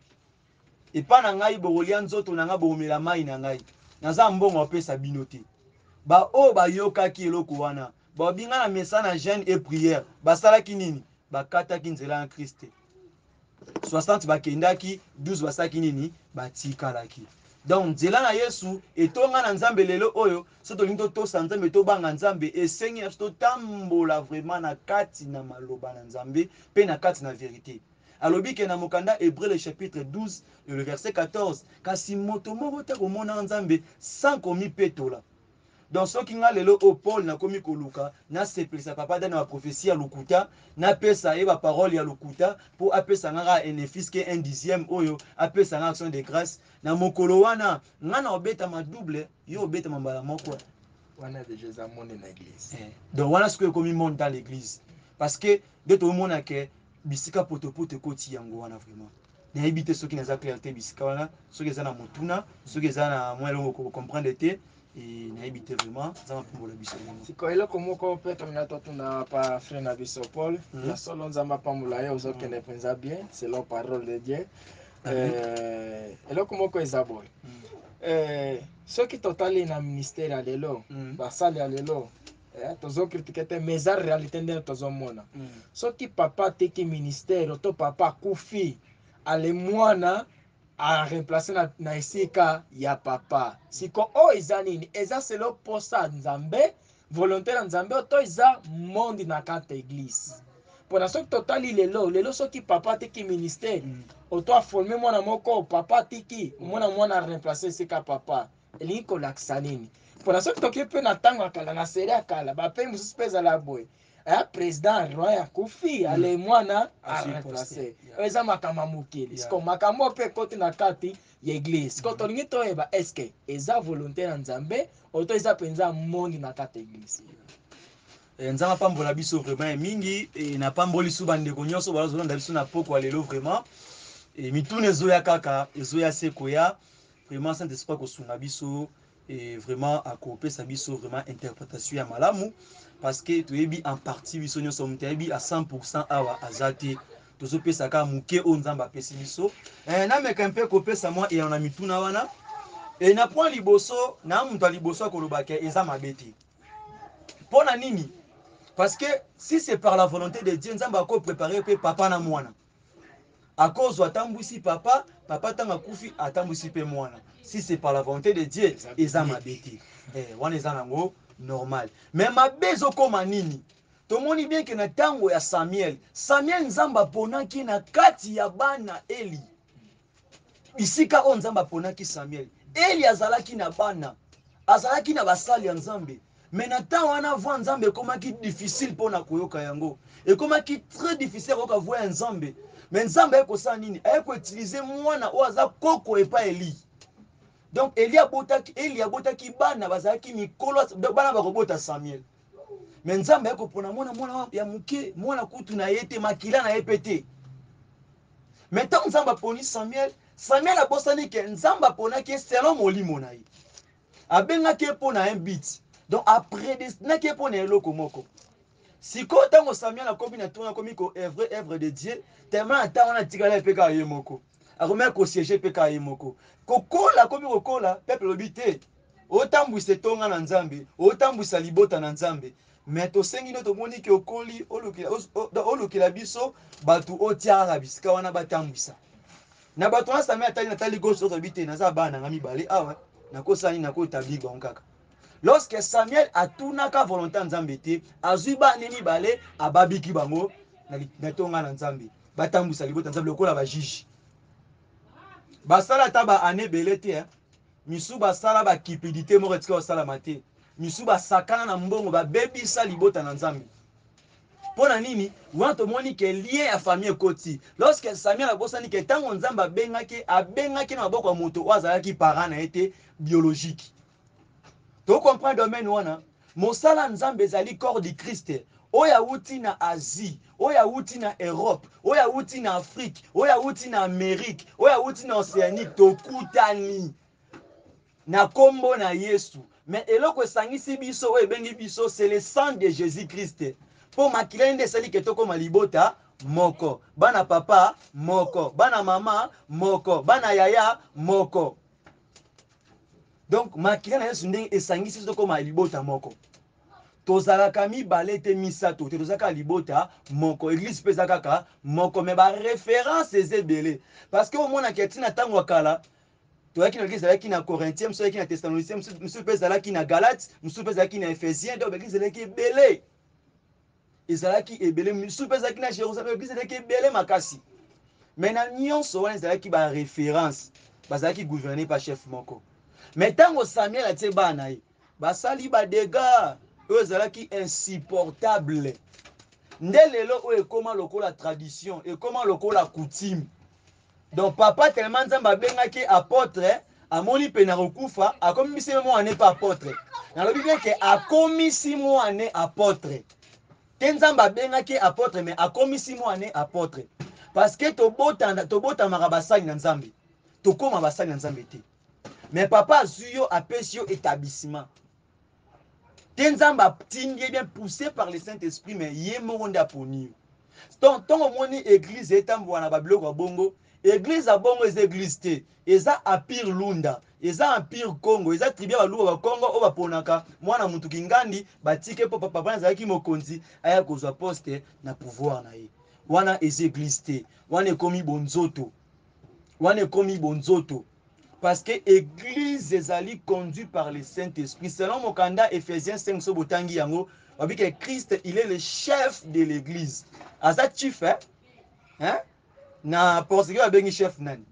e pa na ngai bokolia nzoto na nga bomela mai na ngai naza mbongo pesa bino te ba o ba yokaki eloko wana ba binga na mesa na jeûne et prière basalaki nini bakataki nzela ya Christ soixante bakendaki douze basaki nini batikalaki donc nzela na Yesu etonga na Nzambe lelo oyo so tolingi totosa Nzambe tobanga Nzambe esengi na totambola vraiment na kati na maloba na Nzambe pe na kati na vérité alobi ke na mokanda Hébreu le chapitre douze le verset quatorze kasi moto moko te komona Nzambe sans komi petola. Donc ce qui nga lelo au Paul na komi koluka na sepelisa papa dana wa prophétie ya lukuta na pesa ye ba parole ya lukuta pour apesa nga bénéfice que un dixième oyo apesa nga action de grâce na mokolo wana nga na obeta ma double yo obeta mambala moko wana de Jésus monde na église. Eh. Donc wana ce que komi monde dans l'église parce que de tout monde na ke bisika poto poto koti yango wana vraiment na ebité ceux qui na za clarté bisika wana ceux qui za na motuna ceux qui za na moi longo ko comprendre te et naibité vraiment ça m'a la biso siko eloko moko pe tona totuna pa frère na biso Paul ya solo nzamba pamula yo ozokende penza bien selon parole de Dieu euh eloko moko eza boy euh soki totali na ministère ya lelo basali ya lelo tozocritique te mais eza réalité nde tozomona soki papa teki ministère to papa kufi ale mwana a remplacer na, na esika ya papa siko o eza nini eza selo posa Nzambe volonté na Nzambe to eza monde na kata église mpona soki totali lelo lelo soki papa atiki ministère oto aforme mwana moko papa atiki omona mwana remplace esika papa elingi kolakisa nini mpona soki toki mpe na ntango ya kala na seri ya kala bape mosusu mpe ezala boye aya président roi akufi ale mwana aremplace oyo eza makambo ya mokili siko makambo mpe ekoti na kati ya eglise siko tolingi toyeba eske eza volonté na nzambe oto eza mpenza mondi na kati ya eglise nzambe apambola biso vraiment mingi na pamboli su bandeko nyonso bazolanda biso na pokwa lelo vraiment mituna ezoya kaka ezoya se koya vraiment saint esprit kosunga biso et vraiment akopesa biso vraiment interprétation ya malamu parce que toyebi en partie biso nyonso moto ayebi à cent pour cent awa aza te tozopesa kaka moke oyo nzambe apesi biso nameka mpe kopesa mwa eyano na mituna wana e na point liboso na moto ya liboso akolobaka eza mabe te mpo na nini parce que si c'est par la volonté de Dieu nzambe akopréparer mpe papa na mwana akozwa atambwisi papa papa ntango akufi atambwisi mpe mwana si c'est par la volonté de Dieu eza mabe te wana eza nango normal mais mabe ezokoma nini tomoni bien ke na ntango ya samuel samuel nzambe aponaki na kati ya bana eli bisika oyo nzambe aponaki samuel eli azalaki na bana azalaki na basali ya nzambe mais na ntango wana voi nzambe ekomaki difficile mpona koyoka yango ekomaki très difficile koyoka voi ya nzambe mais nzambe aye kosala nini aye koutilize mwana oyo aza koko epa eli donc eli abotaki eli abotaki bana bazalaki mikolo bana bakobota samuel mais nzambe aye kopona mwana mwana ya moke mwana kutu na ye te makila na ye mpe te mais ntango nzambe aponi samuel samuel abosani ke nzambe aponaki ye selon molimo na ye abengaki ye mpo na un but donc apredestinaki ye mpo na eloko moko sikoyo ntango samuel akomi na tuna akomi koevre evre de dieu tellement na ntango wana atikala ye mpe kaka ye moko akomaki kosiege mpe kaka ye moko kokola akomi kokola peuple elobi te otambwisa etonga na nzambe otambwisa libota na nzambe mais tosengi nde tomoni ke okoli olukela biso bato otia kaka bisika wana batambwisa na bato wana samuel atali natali gauche ozobi te naza bana nanga mibale awa nakosala nini nakotabli bango kaka lorsque samuel atunaka volonté ya nzambe te azwi bana mibale ababiki bango na tonga na nzambe batambwisa libota nzambe lokola bajiji basala ata baane ebele te misu basala bakipidité moko etika basalama te misu basakana na mbongo babebisa libota na nzambe mpo na nini wana tomoni ke lien ya famille ekoti lorsque samuel abosani ke ntango nzambe abengaki abengaki na maboko ya moto oyo azalaki parent na ye te biologique tocomprendre domaine wana mosala nzambe ezali corps du christ oyo awuti na asie oyo awuti na europe oyo awuti na afrique oyo awuti na amérique oyo awuti na océanique tokutani na kombo na yesu mais eloko esangisi biso oyo ebengi biso c'est le sang de jésus christ mpo makila nde esali ke tokoma libota moko bana papa moko bana mama moko bana yaya moko donc makila na yesu ndenge esangisi biso tokoma libota moko tozalaka mibale te misato te tozalaka libota moko église mpe eza kaka moko me baréférence eza ebele parce que omonaka ntina ntango ya kala toyaki na église ezalaki na corinthien mosusu ezalaki na thessalonicien mosusu mpe ezalaki na galate mosusu mpe ezalaki na ephésien donc baéglise ezalaki ebele ezalaki ebele mosusu mpe ezalaki na jérusalem église ezalaki ebele makasi mais na nyonso wana ezalaki baréférence bazalaki gouverné pa chef moko mais ntango samuel atie bana na ye basali badega oyo ezalaki insupportable nde lelo oyo ekoma lokola tradition ekoma lokola coutume donc papa tellement nzambe abengaki apôtre amoni mpe na kokufa akomisi mwana mpe apôtre nalobi bien ke akomisi mwana apôtre te nzambe abengaki apôtre mais akomisi mwana apôtre parce que tobotanda tobotamaka basali na nzambe tokoma basali na nzambe te mais papa azwi yo apesi yo établissement te nzambe atindi ye bien poussé par le Saint-Esprit mais ye moko nde aponi yo donc ntongo omoni église etambola na babiloko ya bongo église ya bongo eza église te eza empire lunda eza empire congo eza tribu ya baluba bakongo oyo baponaka mwana mutu kingandi batike mpo papa azalaki mokonzi aya kozwa poste na pouvoir na ye wana eza église te wana ekomi bonzoto wana ekomi bonzoto parce que église ezali conduit par le Saint-Esprit selon mokanda Ephésiens cinq so botangi yango babi que Christ il est le chef de l'église aza chief hein hein na portugais babengi chef nani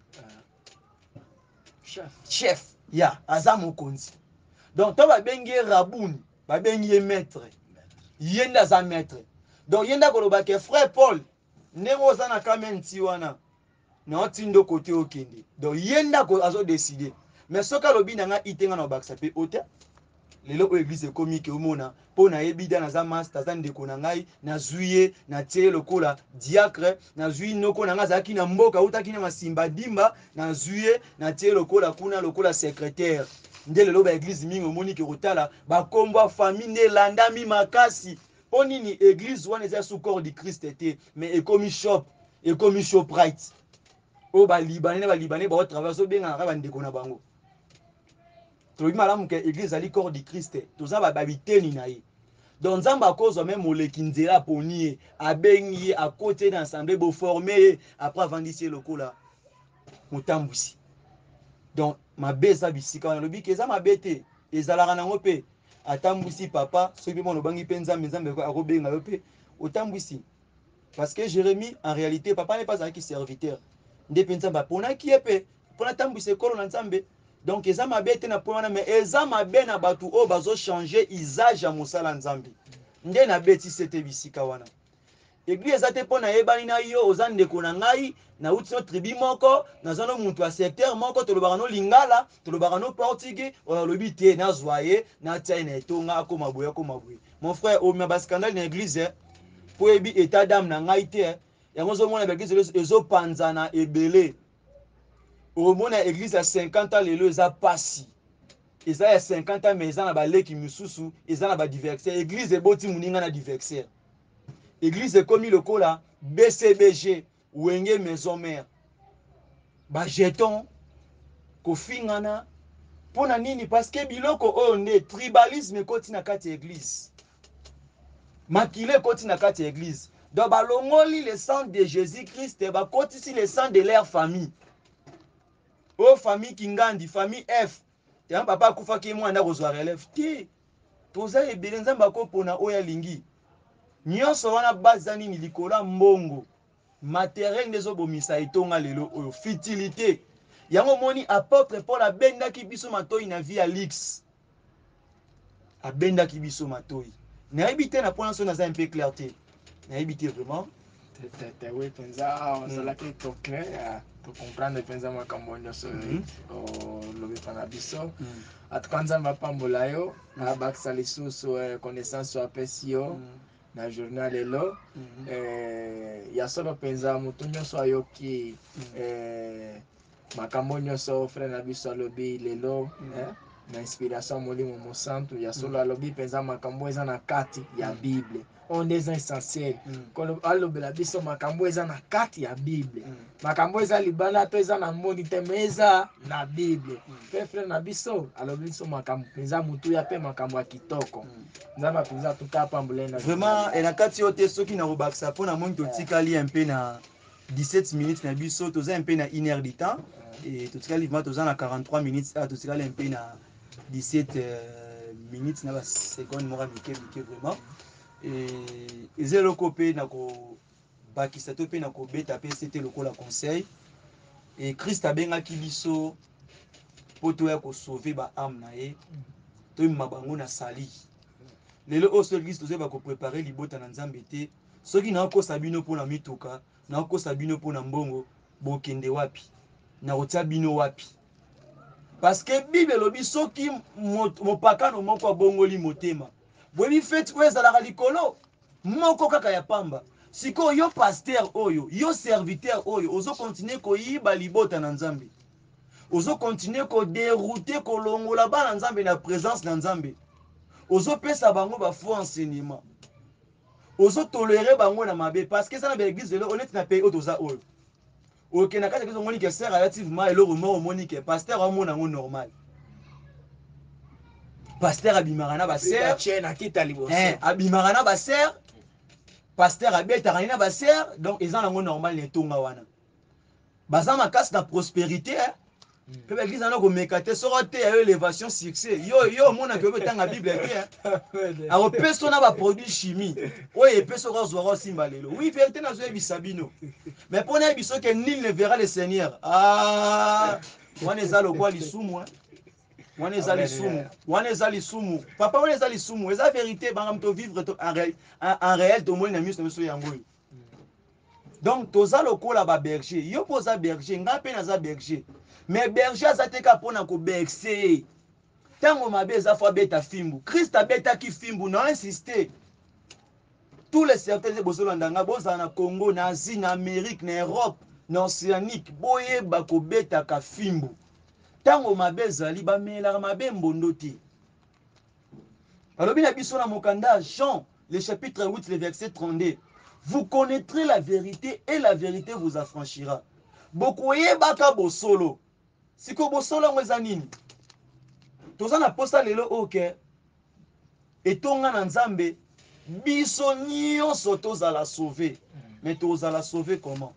chef chef ya aza mokonzi donc to babengi rabuni babengi maître yenda za maître donc yenda koloba ke frère Paul ndenge oza na kamen ti wana na otindo côté okende donc yenda ko azo décider mais soki alobi nanga itenga na bakisa pe ota lelo o église ekomi ke omona mpo nayebi da naza master aza ndeko na ngai nazwi ye natie lokola diacre nazwi noko na ngai azalaki na mboka autaki na masimba dimba nazwi ye natie lokola kuna lokola secrétaire nde lelo baeglise mingi omoni ke kotala bakombo famille nde elandami makasi mpo nini église wana eza sous corps du Christ te mais ekomi shop ekomi shoprite oyo balibane na balibane baotravaille ozobenga na kaka bandeko na bango tolobi malamu ke église ezali corps du Christ toza babiteni na ye donc nzambe akozwa me moleki nzela aponi ye abengi ye akoti ye na assemblée boforme ye après avandisi ye lokola motambwisi donc mabe eza bisika wana lobi ke eza mabe te ezalaka nango mpe atambwisi papa soki mpe mona obangi mpe nzambe nzambe akobenga yo mpe otambwisi parce que Jérémie en réalité papa n'est pas azalaki serviteur nde mpe nzambe aponaki ye mpe mpona atambwisa ekolo na nzambe donc eza mabe te na point wana mais eza mabe na bato oyo bazochanger usage ya mosala nzambe nde nabetisi te bisika wana église eza te mpo nayebani na yo oza ndeko na ngai nauti no tribu moko naza no moto ya secteur moko tolobaka no lingala tolobaka no portugais oyo alobi te nazwa ye natia ye na etonga akoma boye akoma boye mon frère omema baskandale na église mpo oyebi état d'âme na ngai te yango ozomona baeglise ezopanzana ebele omona église ya cinquante ans lelo eza pasi eza ya cinquante ans mais eza na baleki misusu eza na badiversaire église eboti moninga na diversaire église ekomi lokola B C B G wenge maison mère bajeton kofingana mpona nini parce que biloko oyo nde tribalisme ekoti na kati ya église makile ekoti na kati ya église donc balongoli le sang de Jésus Christ bakotisi le sang de leur famille oyo famille kingandi famille F yango papa akufaki mwana kozwa relève te toza ebele nzambe akopona oyo alingi nyonso wana baza nini likolo mbongo matériel nde ezobomisa etonga lelo oyo futilité yango moni apôtre Paul abendaki biso matoi na vie ya lix abendaki biso matoi nayebi te na point so naza un peu clair te nayebi te vraiment te oui penza ozalaki to clair to comprendre penza makambo nyonso olobi mpa na biso atuka nzambe apambola yo abakisa lisusu connaissance oyo apesi yo na journal lelo ya solo mpenza motu nyonso ayoki makambo nyonso frère na biso alobi lelo na inspiration molimo mosantu ya solo alobi mpenza makambo eza na kati ya bible oyo nde eza essentiel alobela biso makambo eza na kati ya bible makambo eza libanda to eza na mboni te me eza na bible mpe frère na biso alobi biso makambo mpenza motuya mpe makambo ya kitoko nzambe mpenza tuka apambola na vraiment na kati oyo te soki nakobakisa mpo na moni totikali mpe na dix-sept minutes na biso toza mpe na une heure du temps et totikali vraiment toza na quarante-trois minutes a totikali mpe na dix-sept minutes na baseconde moko mike mike vraiment eza eloko mpe na kobakisa to mpe na kobeta mpe sete lokola conseil et Christ abengaki biso mpo toya kosauve baame na ye toyima bango na sali lelo oyo soki Christ tozoyeba koprepare libota na nzambe te soki nakokosa bino mpona mituka nakokosa bino mpona mbongo bokende wapi nakotia bino wapi parce que bible elobi soki mopakano moko abongoli motema boyebi feti oyo ezalaka likolo moko kaka ya pamba sikoyo yo paster oyo yo serviteur oyo ozokontinue koyiba libota na nzambe ozokontinue koderoute kolongola bana nzambe na présence na nzambe ozopesa bango bafaux enseignement ozotolere bango na mabe parce que eza na baeglise lelo oneti na pays oyo toza oyo okende na kati ya eglise omoni ke ser relativement eloko moko omoni ke paster amona yango normal paster abimaka na baser abimaka na baser paster abetaka nini na baser donc eza nango normal na etonga wana baza makasi na prospérité Pe ba église na ko mekate soko te ya élévation succès. Yo yo mona ke betanga Bible te. Alors peso na ba produit chimie. Oye peso ko zwa ko simba lelo. Oui, vérité na zo bisabino. Mais pour na biso que nul ne verra le Seigneur. Ah, wana ezalo kwa lisumu. Wana ezali sumu. Wana ezali sumu. Papa wana ezali sumu. Eza vérité bangam to vivre en réel en réel to mo na miso miso yango. Donc toza lokola ba berger. Yo poza berger, nga pe naza berger. Mais berger azateka pona ko berger. Tango mabe eza fa beta fimbu. Christ abeta ki fimbu na insister. Tous les certains de Bozolandanga, boza na Congo, na Asie, na Amérique, na Europe, na Océanique, boye bako beta ka fimbu. Tango mabe ezali ba mela mabe mbondo te. Alors bien biso na mokanda Jean, le chapitre huit, le verset trente-deux. Vous connaîtrez la vérité et la vérité vous affranchira. Bokoye baka bosolo. Siko bosolo ngweza nini? Toza na posta lelo oke. Etonga na Nzambe biso nyonso tozala sauver. Mais tozala sauver comment?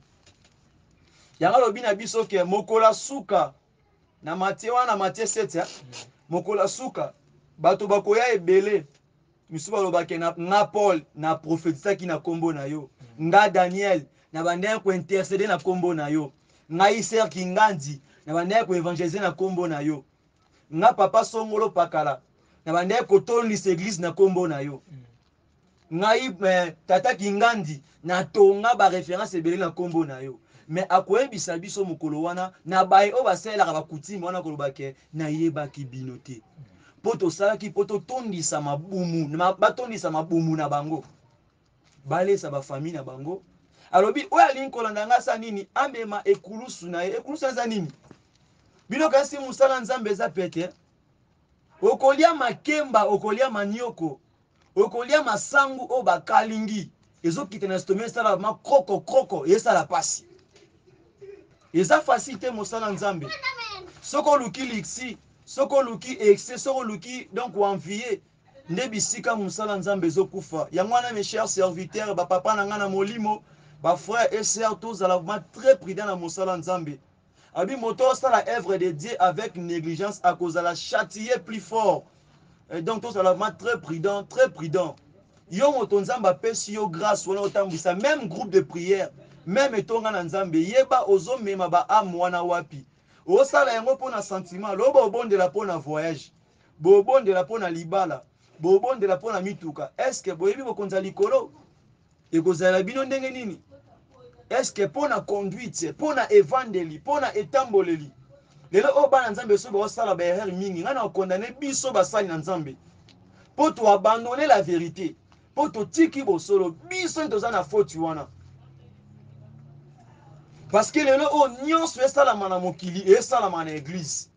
Yanga lobi na biso ke mokola suka na Matthieu wana Matthieu sept ya. Mokola suka bato bakoya ebele. Misu balobake na nga Paul na prophétisaki na kombo na yo. Nga Daniel na bandaya ko intercéder na kombo na yo. Nga Iser Kingandi na bandaya ko évangéliser na kombo na yo. Nga papa Songolo Pakala na bandaya ko tondisa église na kombo na yo. Nga eh, tata Kingandi na tonga ba référence ebele na kombo na yo. Mais akoyebisa biso mokolo wana na baye o baselaka bakutimi wana kolobake na yebaki binote. Poto salaki poto tondisa mabumu na batondisa mabumu na bango. Balesa ba famille na bango. Alobi oya linkolanda ngasa nini amema ekulusu na ye ekulusu za nini? Bino kasi musala Nzambe za pete. Okolia makemba okolia manioko. Okolia masangu o bakalingi. Ezo kitena stome sala ma kroko kroko yesa la pasi. Eza facilité musala Nzambe. Soko luki liksi soko luki excès soko luki donc envier nde bisika musala Nzambe ezokufa. Yango wana mes chers serviteurs ba papa na ngana molimo ba frères et sœurs tous ala vraiment très prudent na musala Nzambe. Abi moto sala œuvre de Dieu avec négligence à cause de la châtier plus fort. Et donc tous ala vraiment très prudent, très prudent. Yo moto Nzamba pesi yo grâce wana otambisa même groupe de prière, même etonga na Nzambe yeba ozo mema ba am wana wapi. Osala yango pona sentiment, lobo obondela pona voyage. Bo obondela pona libala, bo obondela pona mituka. Est-ce que boyebi bokonza likolo? Ekozala bino ndenge nini? Est-ce que pona conduite, pona evangeli, pona etamboleli? Lelo o bana Nzambe so ba osala ba erreur mingi, ngana okondane biso basali na Nzambe. Po to abandonner la vérité, po to tiki bosolo, biso ntoza na faute wana. Parce que lelo o nyonso esalama na mokili esalama na église.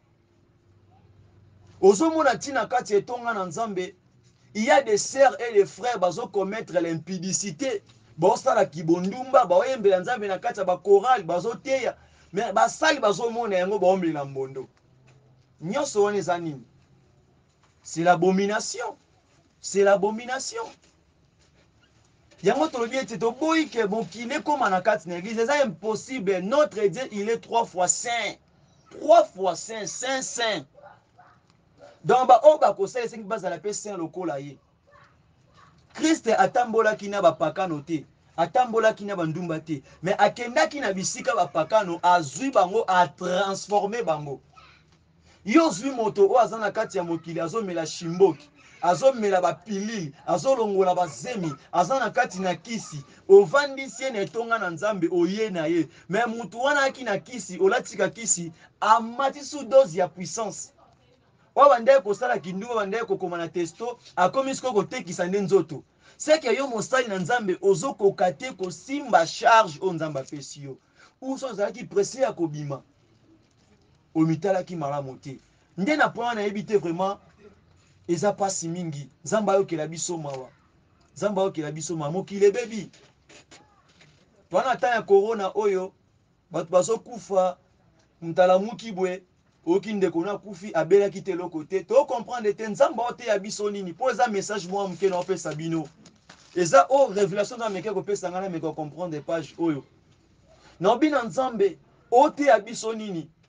Ozomona tina kati etonga na Nzambe, il y a des sœurs et des frères bazo commettre l'impudicité. Bosala kibondumba baoyembela Nzambe na kati ba chorale bazo teya, mais basali bazo mona yango baombela mbondo. Nyonso wana eza nini? C'est l'abomination. C'est l'abomination. Yango tolobi ete to boyi ke mokili koma na kati na église, c'est impossible. Notre Dieu, il est trois fois saint. Trois fois saint, saint saint. Donc ba o ba kosala esengi bazala pe saint lokola ye. Christ atambolaki na bapakano te, atambolaki na bandumba te, mais akendaki na bisika bapakano azwi bango a transformer bango. Yo zwi moto o azana kati ya mokili azomela shimboki, azomela bapilili, azolongola bazemi, azana kati na kisi, ovandisi ye na etonga na Nzambe oye na ye, mais mutu wana aki na kisi, olatika kisi, amati sous dose ya puissance. Wa bandaye kosala kinduba bandaye kokoma na testo akomi siko kotekisa nde nzoto. C'est que yo mosali na Nzambe ozokoka te kosimba charge o Nzambe apesi yo. Uso ozalaki pressé ya kobima. Omitalaki malamu te. Nde na point na yebi te vraiment eza pasi mingi. Nzambe ayokela biso mawa. Nzambe ayokela biso mawa mokili ebebi. Wana ta ya corona oyo bato bazokufa mutalamuki bwe okinde kona kufi abela kite loko te to comprendre te Nzamba ote ya biso nini po eza message moi mke na opesa bino eza o révélation na meke ko pesa ngana meke comprendre page oyo na bina Nzambe ote ya biso nini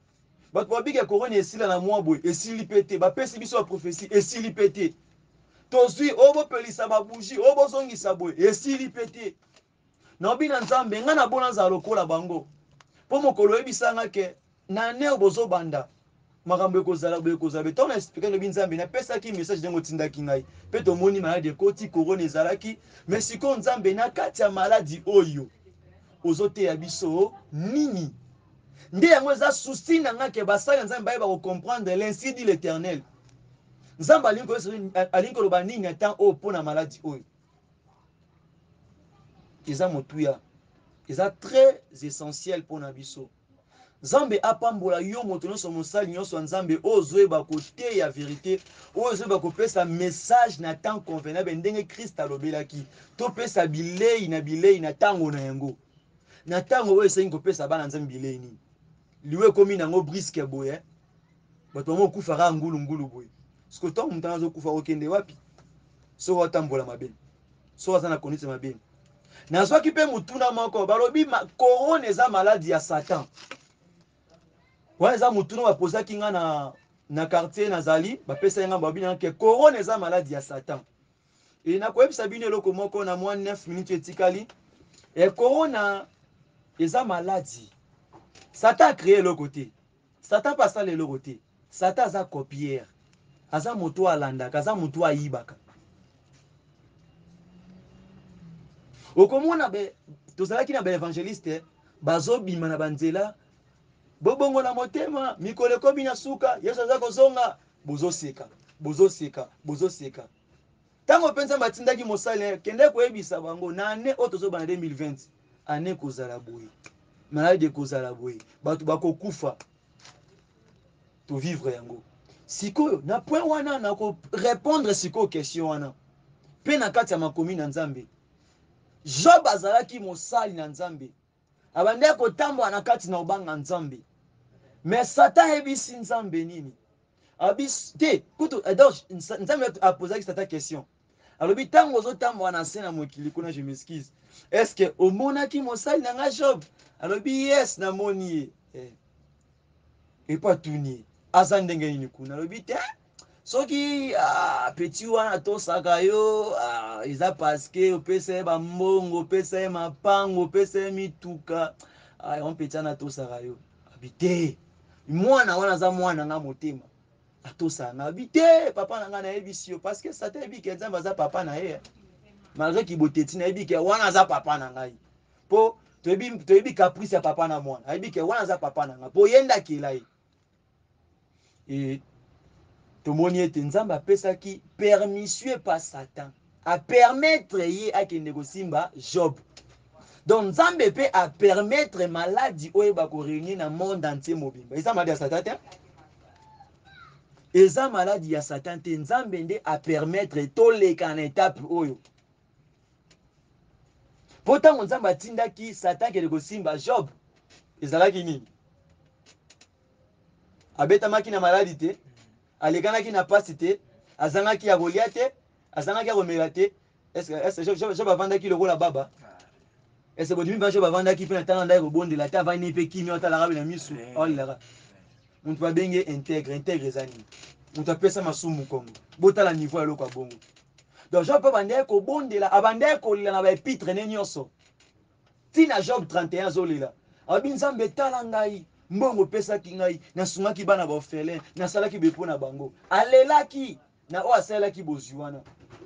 bato babike corona esila na mwa boye esili pete bapesi biso ya prophétie esili pete tozwi obopelisa babuji obozongisa boye esili pete na obina nzambe nga na bona nzala lokola bango po mokolo yebisanga ke na ne bozobanda makambo ekozala boye ekozala be tona explique lobi nzambe napesaki message ndengo otindaki ngai mpe tomoni maladi ekoti corona ezalaki mais sikoyo nzambe na kati ya maladi oyo ozoteya biso nini nde yango eza susi na nga ke basali nzambe bayeba kocomprendre l'ainsi dit l'éternel nzambe alingi koloba nini atan oyo mpo na maladi oyo eza motuya eza très essentiel mpo na biso nzambe apambola yo moto nyonso mosali nyonso ya nzambe oyo ozoyeba koteya verité oyo ozoyeba kopesa message na temps convenable ndenge Christ alobelaki topesa bilei na bilei na ntango na yango na ntango oyo esengi kopesa bana nzambe bilei nini liwe ekomi nango briske boye bato bango okufa kaka ngulungulu boye siko ntango moto azokufa okende wapi soko atambola mabe soko aza na kondisi mabe nazwaki mpe mutuna moko balobi corona eza maladi ya satan wana eza mutuna bapozaki nga na, na quartier nazali bapesa nga babi nanga ke corona eza maladi ya satan e nakoyebisa bino eloko moko na mwa neuf minutes etikali e corona eza maladi satan acrée eloko te satan mpe asala eloko te satan aza copiere aza moto alandaka aza moto ayibaka okomona be tozalaki na baevangeliste bazobima na banzela bobongola motema mikolo ekomi na suka yesu aza kozonga bozoseka bozoseka bozoseka ntango mpenza batindaki mosali kende koyebisa bango na ane oyo tozobana deux mille vingt ane kozala boye maladi ekozala boye bato bakokufa tovivre yango sikoyo na point wana nakorépondre sikoyo question wana mpe na kati ya makomi na nzambe Job azalaki mosali na nzambe abandaki kotambola na kati na obanga nzambe mais satan ayebisi nzambe nini abis te kutu donc nzambe apozaki satan question alobi ntango ozotambola na se na mokili kuna je m'excuse est ce que omonaki mosali na nga Job alobi yes namoni ye eh. epo atuni ye aza ndenge nini kuna alobi te soki ah, peti wana tosaka yo ah, eza paske opesa ye bambongo opesa ye mapango opesa ye mituka ah, on peti wana tosaka yo abi te mwana wana aza mwana nga motema atosaka nga abi te papa na nga nayebisi yo paske satan yebi ke nzambe aza papa na ye malgré kiboteti nayebi ke wana aza papa na ngai mpo toyebi, toyebi caprice ya papa na mwana ayebi ke wana aza papa na ngai mpo yendakela ye e tomoni ete nzambe apesaki permission pa satan apermettre ye akende kosimba Job donc nzambe mpe apermettre maladi oyo bakoreunir na monde entier mobimba eza maladi ya satan te eza maladi ya satan te nzambe nde apermettre toleka na etape oyo mpo ntango nzambe atindaki satan akende kosimba Job ezalaki nini abetamaki na maladi te alekanaki na pasi te azangaki ya kolia te azangaki ya komela te est-ce Job avandaki lokola baba est-ce bodimi mpa Job avandaki mpe na ntango ndaki kobondela te avandi mpe kimi otalaka be na misu olelaka moto babenge intègre intègre eza nini moto apesa masumu kongo botala niveau ya eloko ya bongo donc Job mpe abandaki kobondela abandaki kolela na baepitre ne nyonso ntina Job trente et un azolela abi nzambe tala ngai mbongo pesaki ngai nasungaki bana baorphelin nasalaki bepo na bango alelaki na oyo asalelaki bozwi wana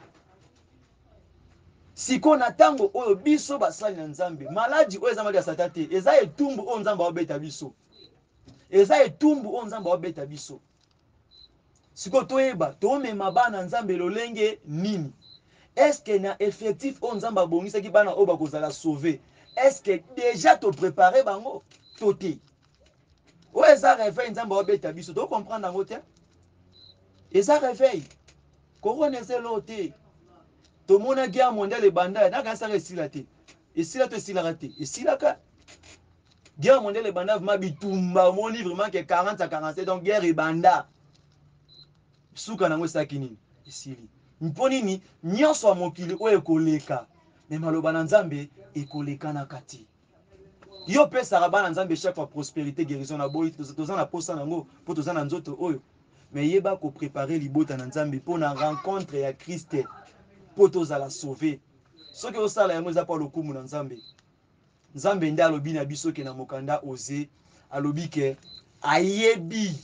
siko na ntango oyo biso basali na nzambe maladi oyo eza maladi ya satan te eza etumbu oyo nzambe aobeta biso eza etumbu oyo nzambe aobeta biso siko toyeba tomema bana nzambe lolenge nini eske na effectif oyo nzambe abongisaki bana oyo bakozala sauve eske déjà toprépare bango to te oyo eza réveil nzambe aobeta biso tocomprendre yango te eza réveil korona eza eloo te tomona guerre mondiale ebanda nakanisaka esila te esila to esilaka te esilaka guerre mondiale ebanda vraiment bitumba omoni vraiment ke quarante à quarante-sept donc guerre ebanda suka nango esalaki nini esili mpo nini nyonso ya mokili oyo ekoleka me maloba na nzambe ekoleka na kati yo pesaka bana nzambe chaque fois prospérité guérison na boyi toza na posa nango po toza na nzoto oyo mais yeba ko préparer libota na nzambe po na rencontre ya Christ po tozala sauver soki osala yango eza pa lokumu na nzambe nzambe nde alobi na biso ke na mokanda oze alobi ke ayebi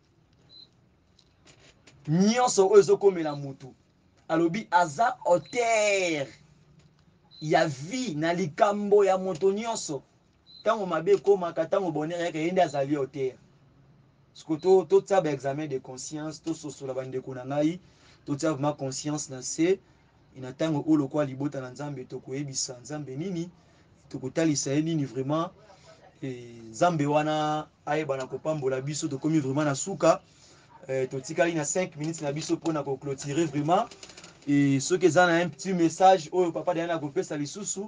nyonso oyo ezokomela mutu alobi aza auteur ya vie na likambo ya moto nyonso ntango mabe ekomaka ntango bonheur yaka ye nde azali auteur siko totia baexamen de conscience tososola bandeko na ngai totia vraiment conscience na se ina ntango oyo lokwa libota na nzambe tokoyebisa nzambe nini tokotalisa ye nini vraiment nzambe wana ayeba na kopambola biso tokomi vraiment na suka totikali na cinq minutes na biso mpona koclôturer vraiment et soki eza na un petit message oyo papa dayana na kopesa lisusu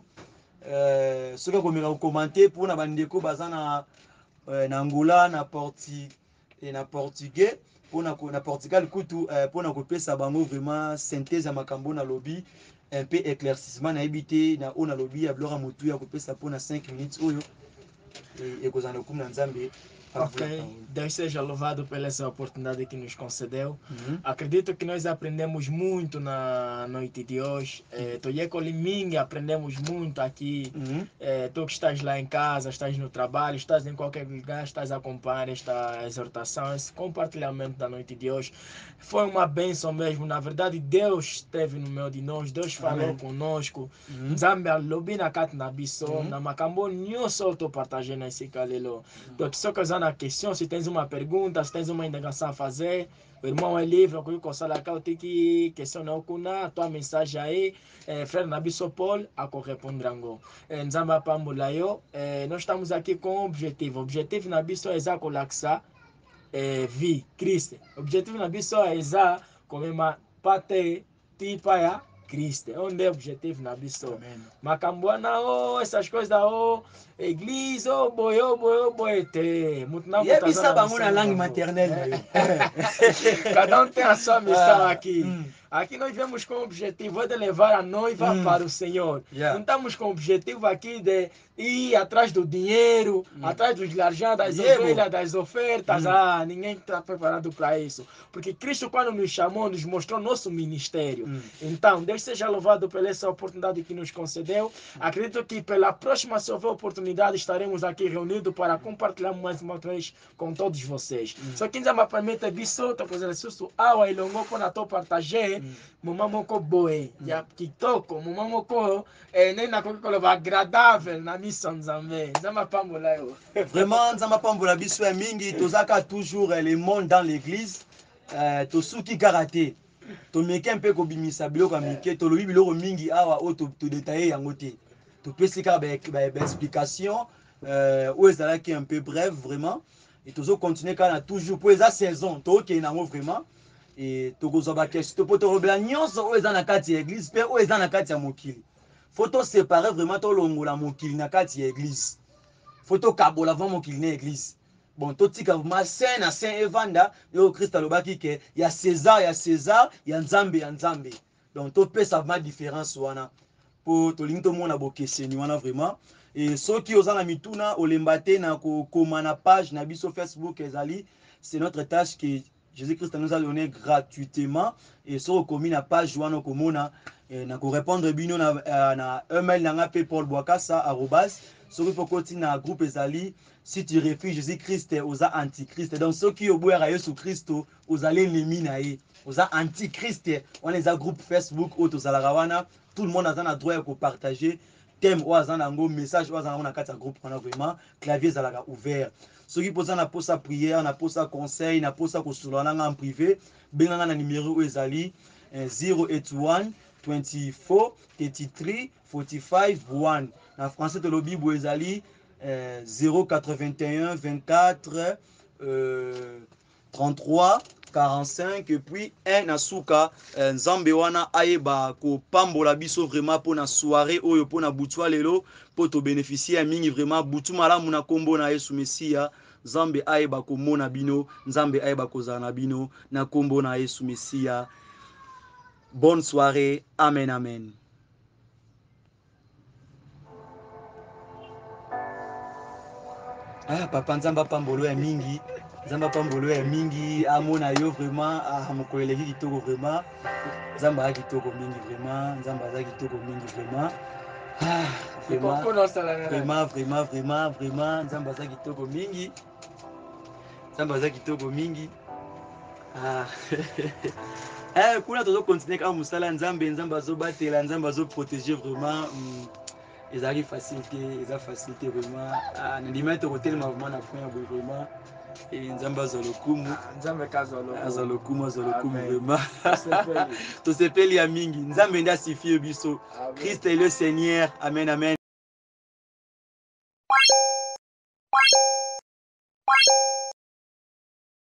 soki akomeka kokomante mpona bandeko baza na na Angola na porti et na portugais mpona na Portugal kutu mpona kopesa bango vraiment synthèse ya makambo na lobi un peu éclaircissement na yebi te na oyo na lobi ya biloko ya motu ya kopesa mpona cinq minutes oyo ekozala na okumu na nzambe. Ok, Deus seja louvado pela essa oportunidade que nos concedeu. Uhum. Acredito que nós aprendemos muito na noite de hoje. Toyeko Liming, aprendemos muito aqui. Uhum. É, tu que estás lá em casa, estás no trabalho, estás em qualquer lugar, estás a acompanhar esta exortação, esse compartilhamento da noite de hoje. Foi uma bênção mesmo. Na verdade, Deus esteve no meio de nós, Deus falou Amém. Conosco. Nzambe alobi na kati na biso, na makambo nyonso to partager nesse kalelo. Donc, só que na questão, se tens uma pergunta, se tens uma indagação a fazer, o irmão é livre, o que você tem que questionar a tua mensagem aí, é, Frère Nabiso Paul, a corresponder. Nzamba Pambulayo, nós estamos aqui com um objetivo. O objetivo Nabiso é exato laxa, vi Cristo. O objetivo Nabiso é exato como uma pate tipa ya Cristo. Onde é o objetivo Nabiso? Macambuana, oh, essas coisas, oh, Église, oh boy, oh boy, oh boy, te. E é bisa bango na langue maternelle. Cada um tem a sua missão aqui. Aqui nós vemos com o objetivo de levar a noiva hum. para o Senhor. Yeah. Não estamos com o objetivo aqui de ir atrás do dinheiro, hum. atrás dos larjão, das yeah, ovelhas, das ofertas. Hum. Ah, ninguém está preparado para isso. Porque Cristo, quando nos chamou, nos mostrou nosso ministério. Hum. Então, Deus seja louvado pela essa oportunidade que nos concedeu. Hum. Acredito que pela próxima, se houver oportunidade, estaremos aqui reunidos para compartilhar mais uma vez com todos vocês. Hum. Só que já me permite biso, tô fazendo susto, awa ilongo para tô partager. Mumamoko boy, ya kitoko, mumamoko eh nem na kokolo agradável na missão nzambe. Nzamba pambola yo. Vraiment nzamba pambola biso ya mingi tozaka toujours les mondes dans l'église. Euh to suki karaté. To meke un peu ko bimisa biloko ya mike to lobi biloko mingi awa o to to détailler yango te. To pesika ba ba explication euh ou ezalaki un peu bref vraiment et tozo continuer kana toujours pour eza saison to ke nango vraiment. Et tokozwa bakestion po tolobela nyonso oyo eza na kati ya église mpe oyo eza na kati ya mokili fo tosepare vraiment tolongola mokili na kati ya église fo tokabola vant mokili na église bon totika vraiment saint na saint evanda oyo Kristo alobaki ke ya César ya César ya nzambe ya nzambe donc topesa vraiment différence wana po tolingi tomona bokeseni wana vraiment et soki oza na mituna olemba te na kokoma na page na biso Facebook ezali c'est notre tâche que Jésus-Christ nous a donné gratuitement et sur comme na page wana komona na ko répondre bino na na email na pe paul boakasa arobase soki pokoti na groupe ezali si tu refuses Jésus-Christ oza antichrist donc soki oboyaka Yesu Kristo ozali ennemi na ye oza antichrist wana eza groupe Facebook o tozalaka wana tout le monde a na droit de partager thème ou azana ngo message ou azana na kati ya groupe wana vraiment clavier ezalaka ouvert soki poza na posa prière na posa conseil na posa kosulana nga en privé benganga na numéro ezali zero eight one twenty-four thirty-three forty-five one na français to lobi bo ezali zero quatre-vingt-un vingt-quatre trente-trois quarante-cinq et puis un nasuka nzambe wana ayeba ko pambola biso vraiment pour na soirée oyo pour na butwa lelo pour to bénéficier mingi vraiment butu malamu na kombo na Yesu Mesia nzambe ayeba ko mona bino nzambe ayeba ko zana bino na kombo na Yesu Mesia. Bonne soirée, amen amen. ah papa nzamba pambolo ya mingi nzamba pambolo ya mingi amona yo vraiment ah mokolo eleki kitoko vraiment nzamba aza kitoko mingi vraiment nzamba aza kitoko mingi vraiment ah vraiment vraiment vraiment vraiment vraiment nzamba aza kitoko mingi nzamba aza kitoko mingi ah eh kuna tozo continuer kaka mosala nzambe nzambe azobatela nzambe azoprotéger vraiment mm, ezalaki facilité eza facilité vraiment ah nandimi te kotelema vraiment na point ya boye vraiment et nzambe azwa lokumu azwa lokumu azwa lokumu vraiment tosepeli ya mingi nzambe nde asifie biso Christ est le Seigneur amen amen.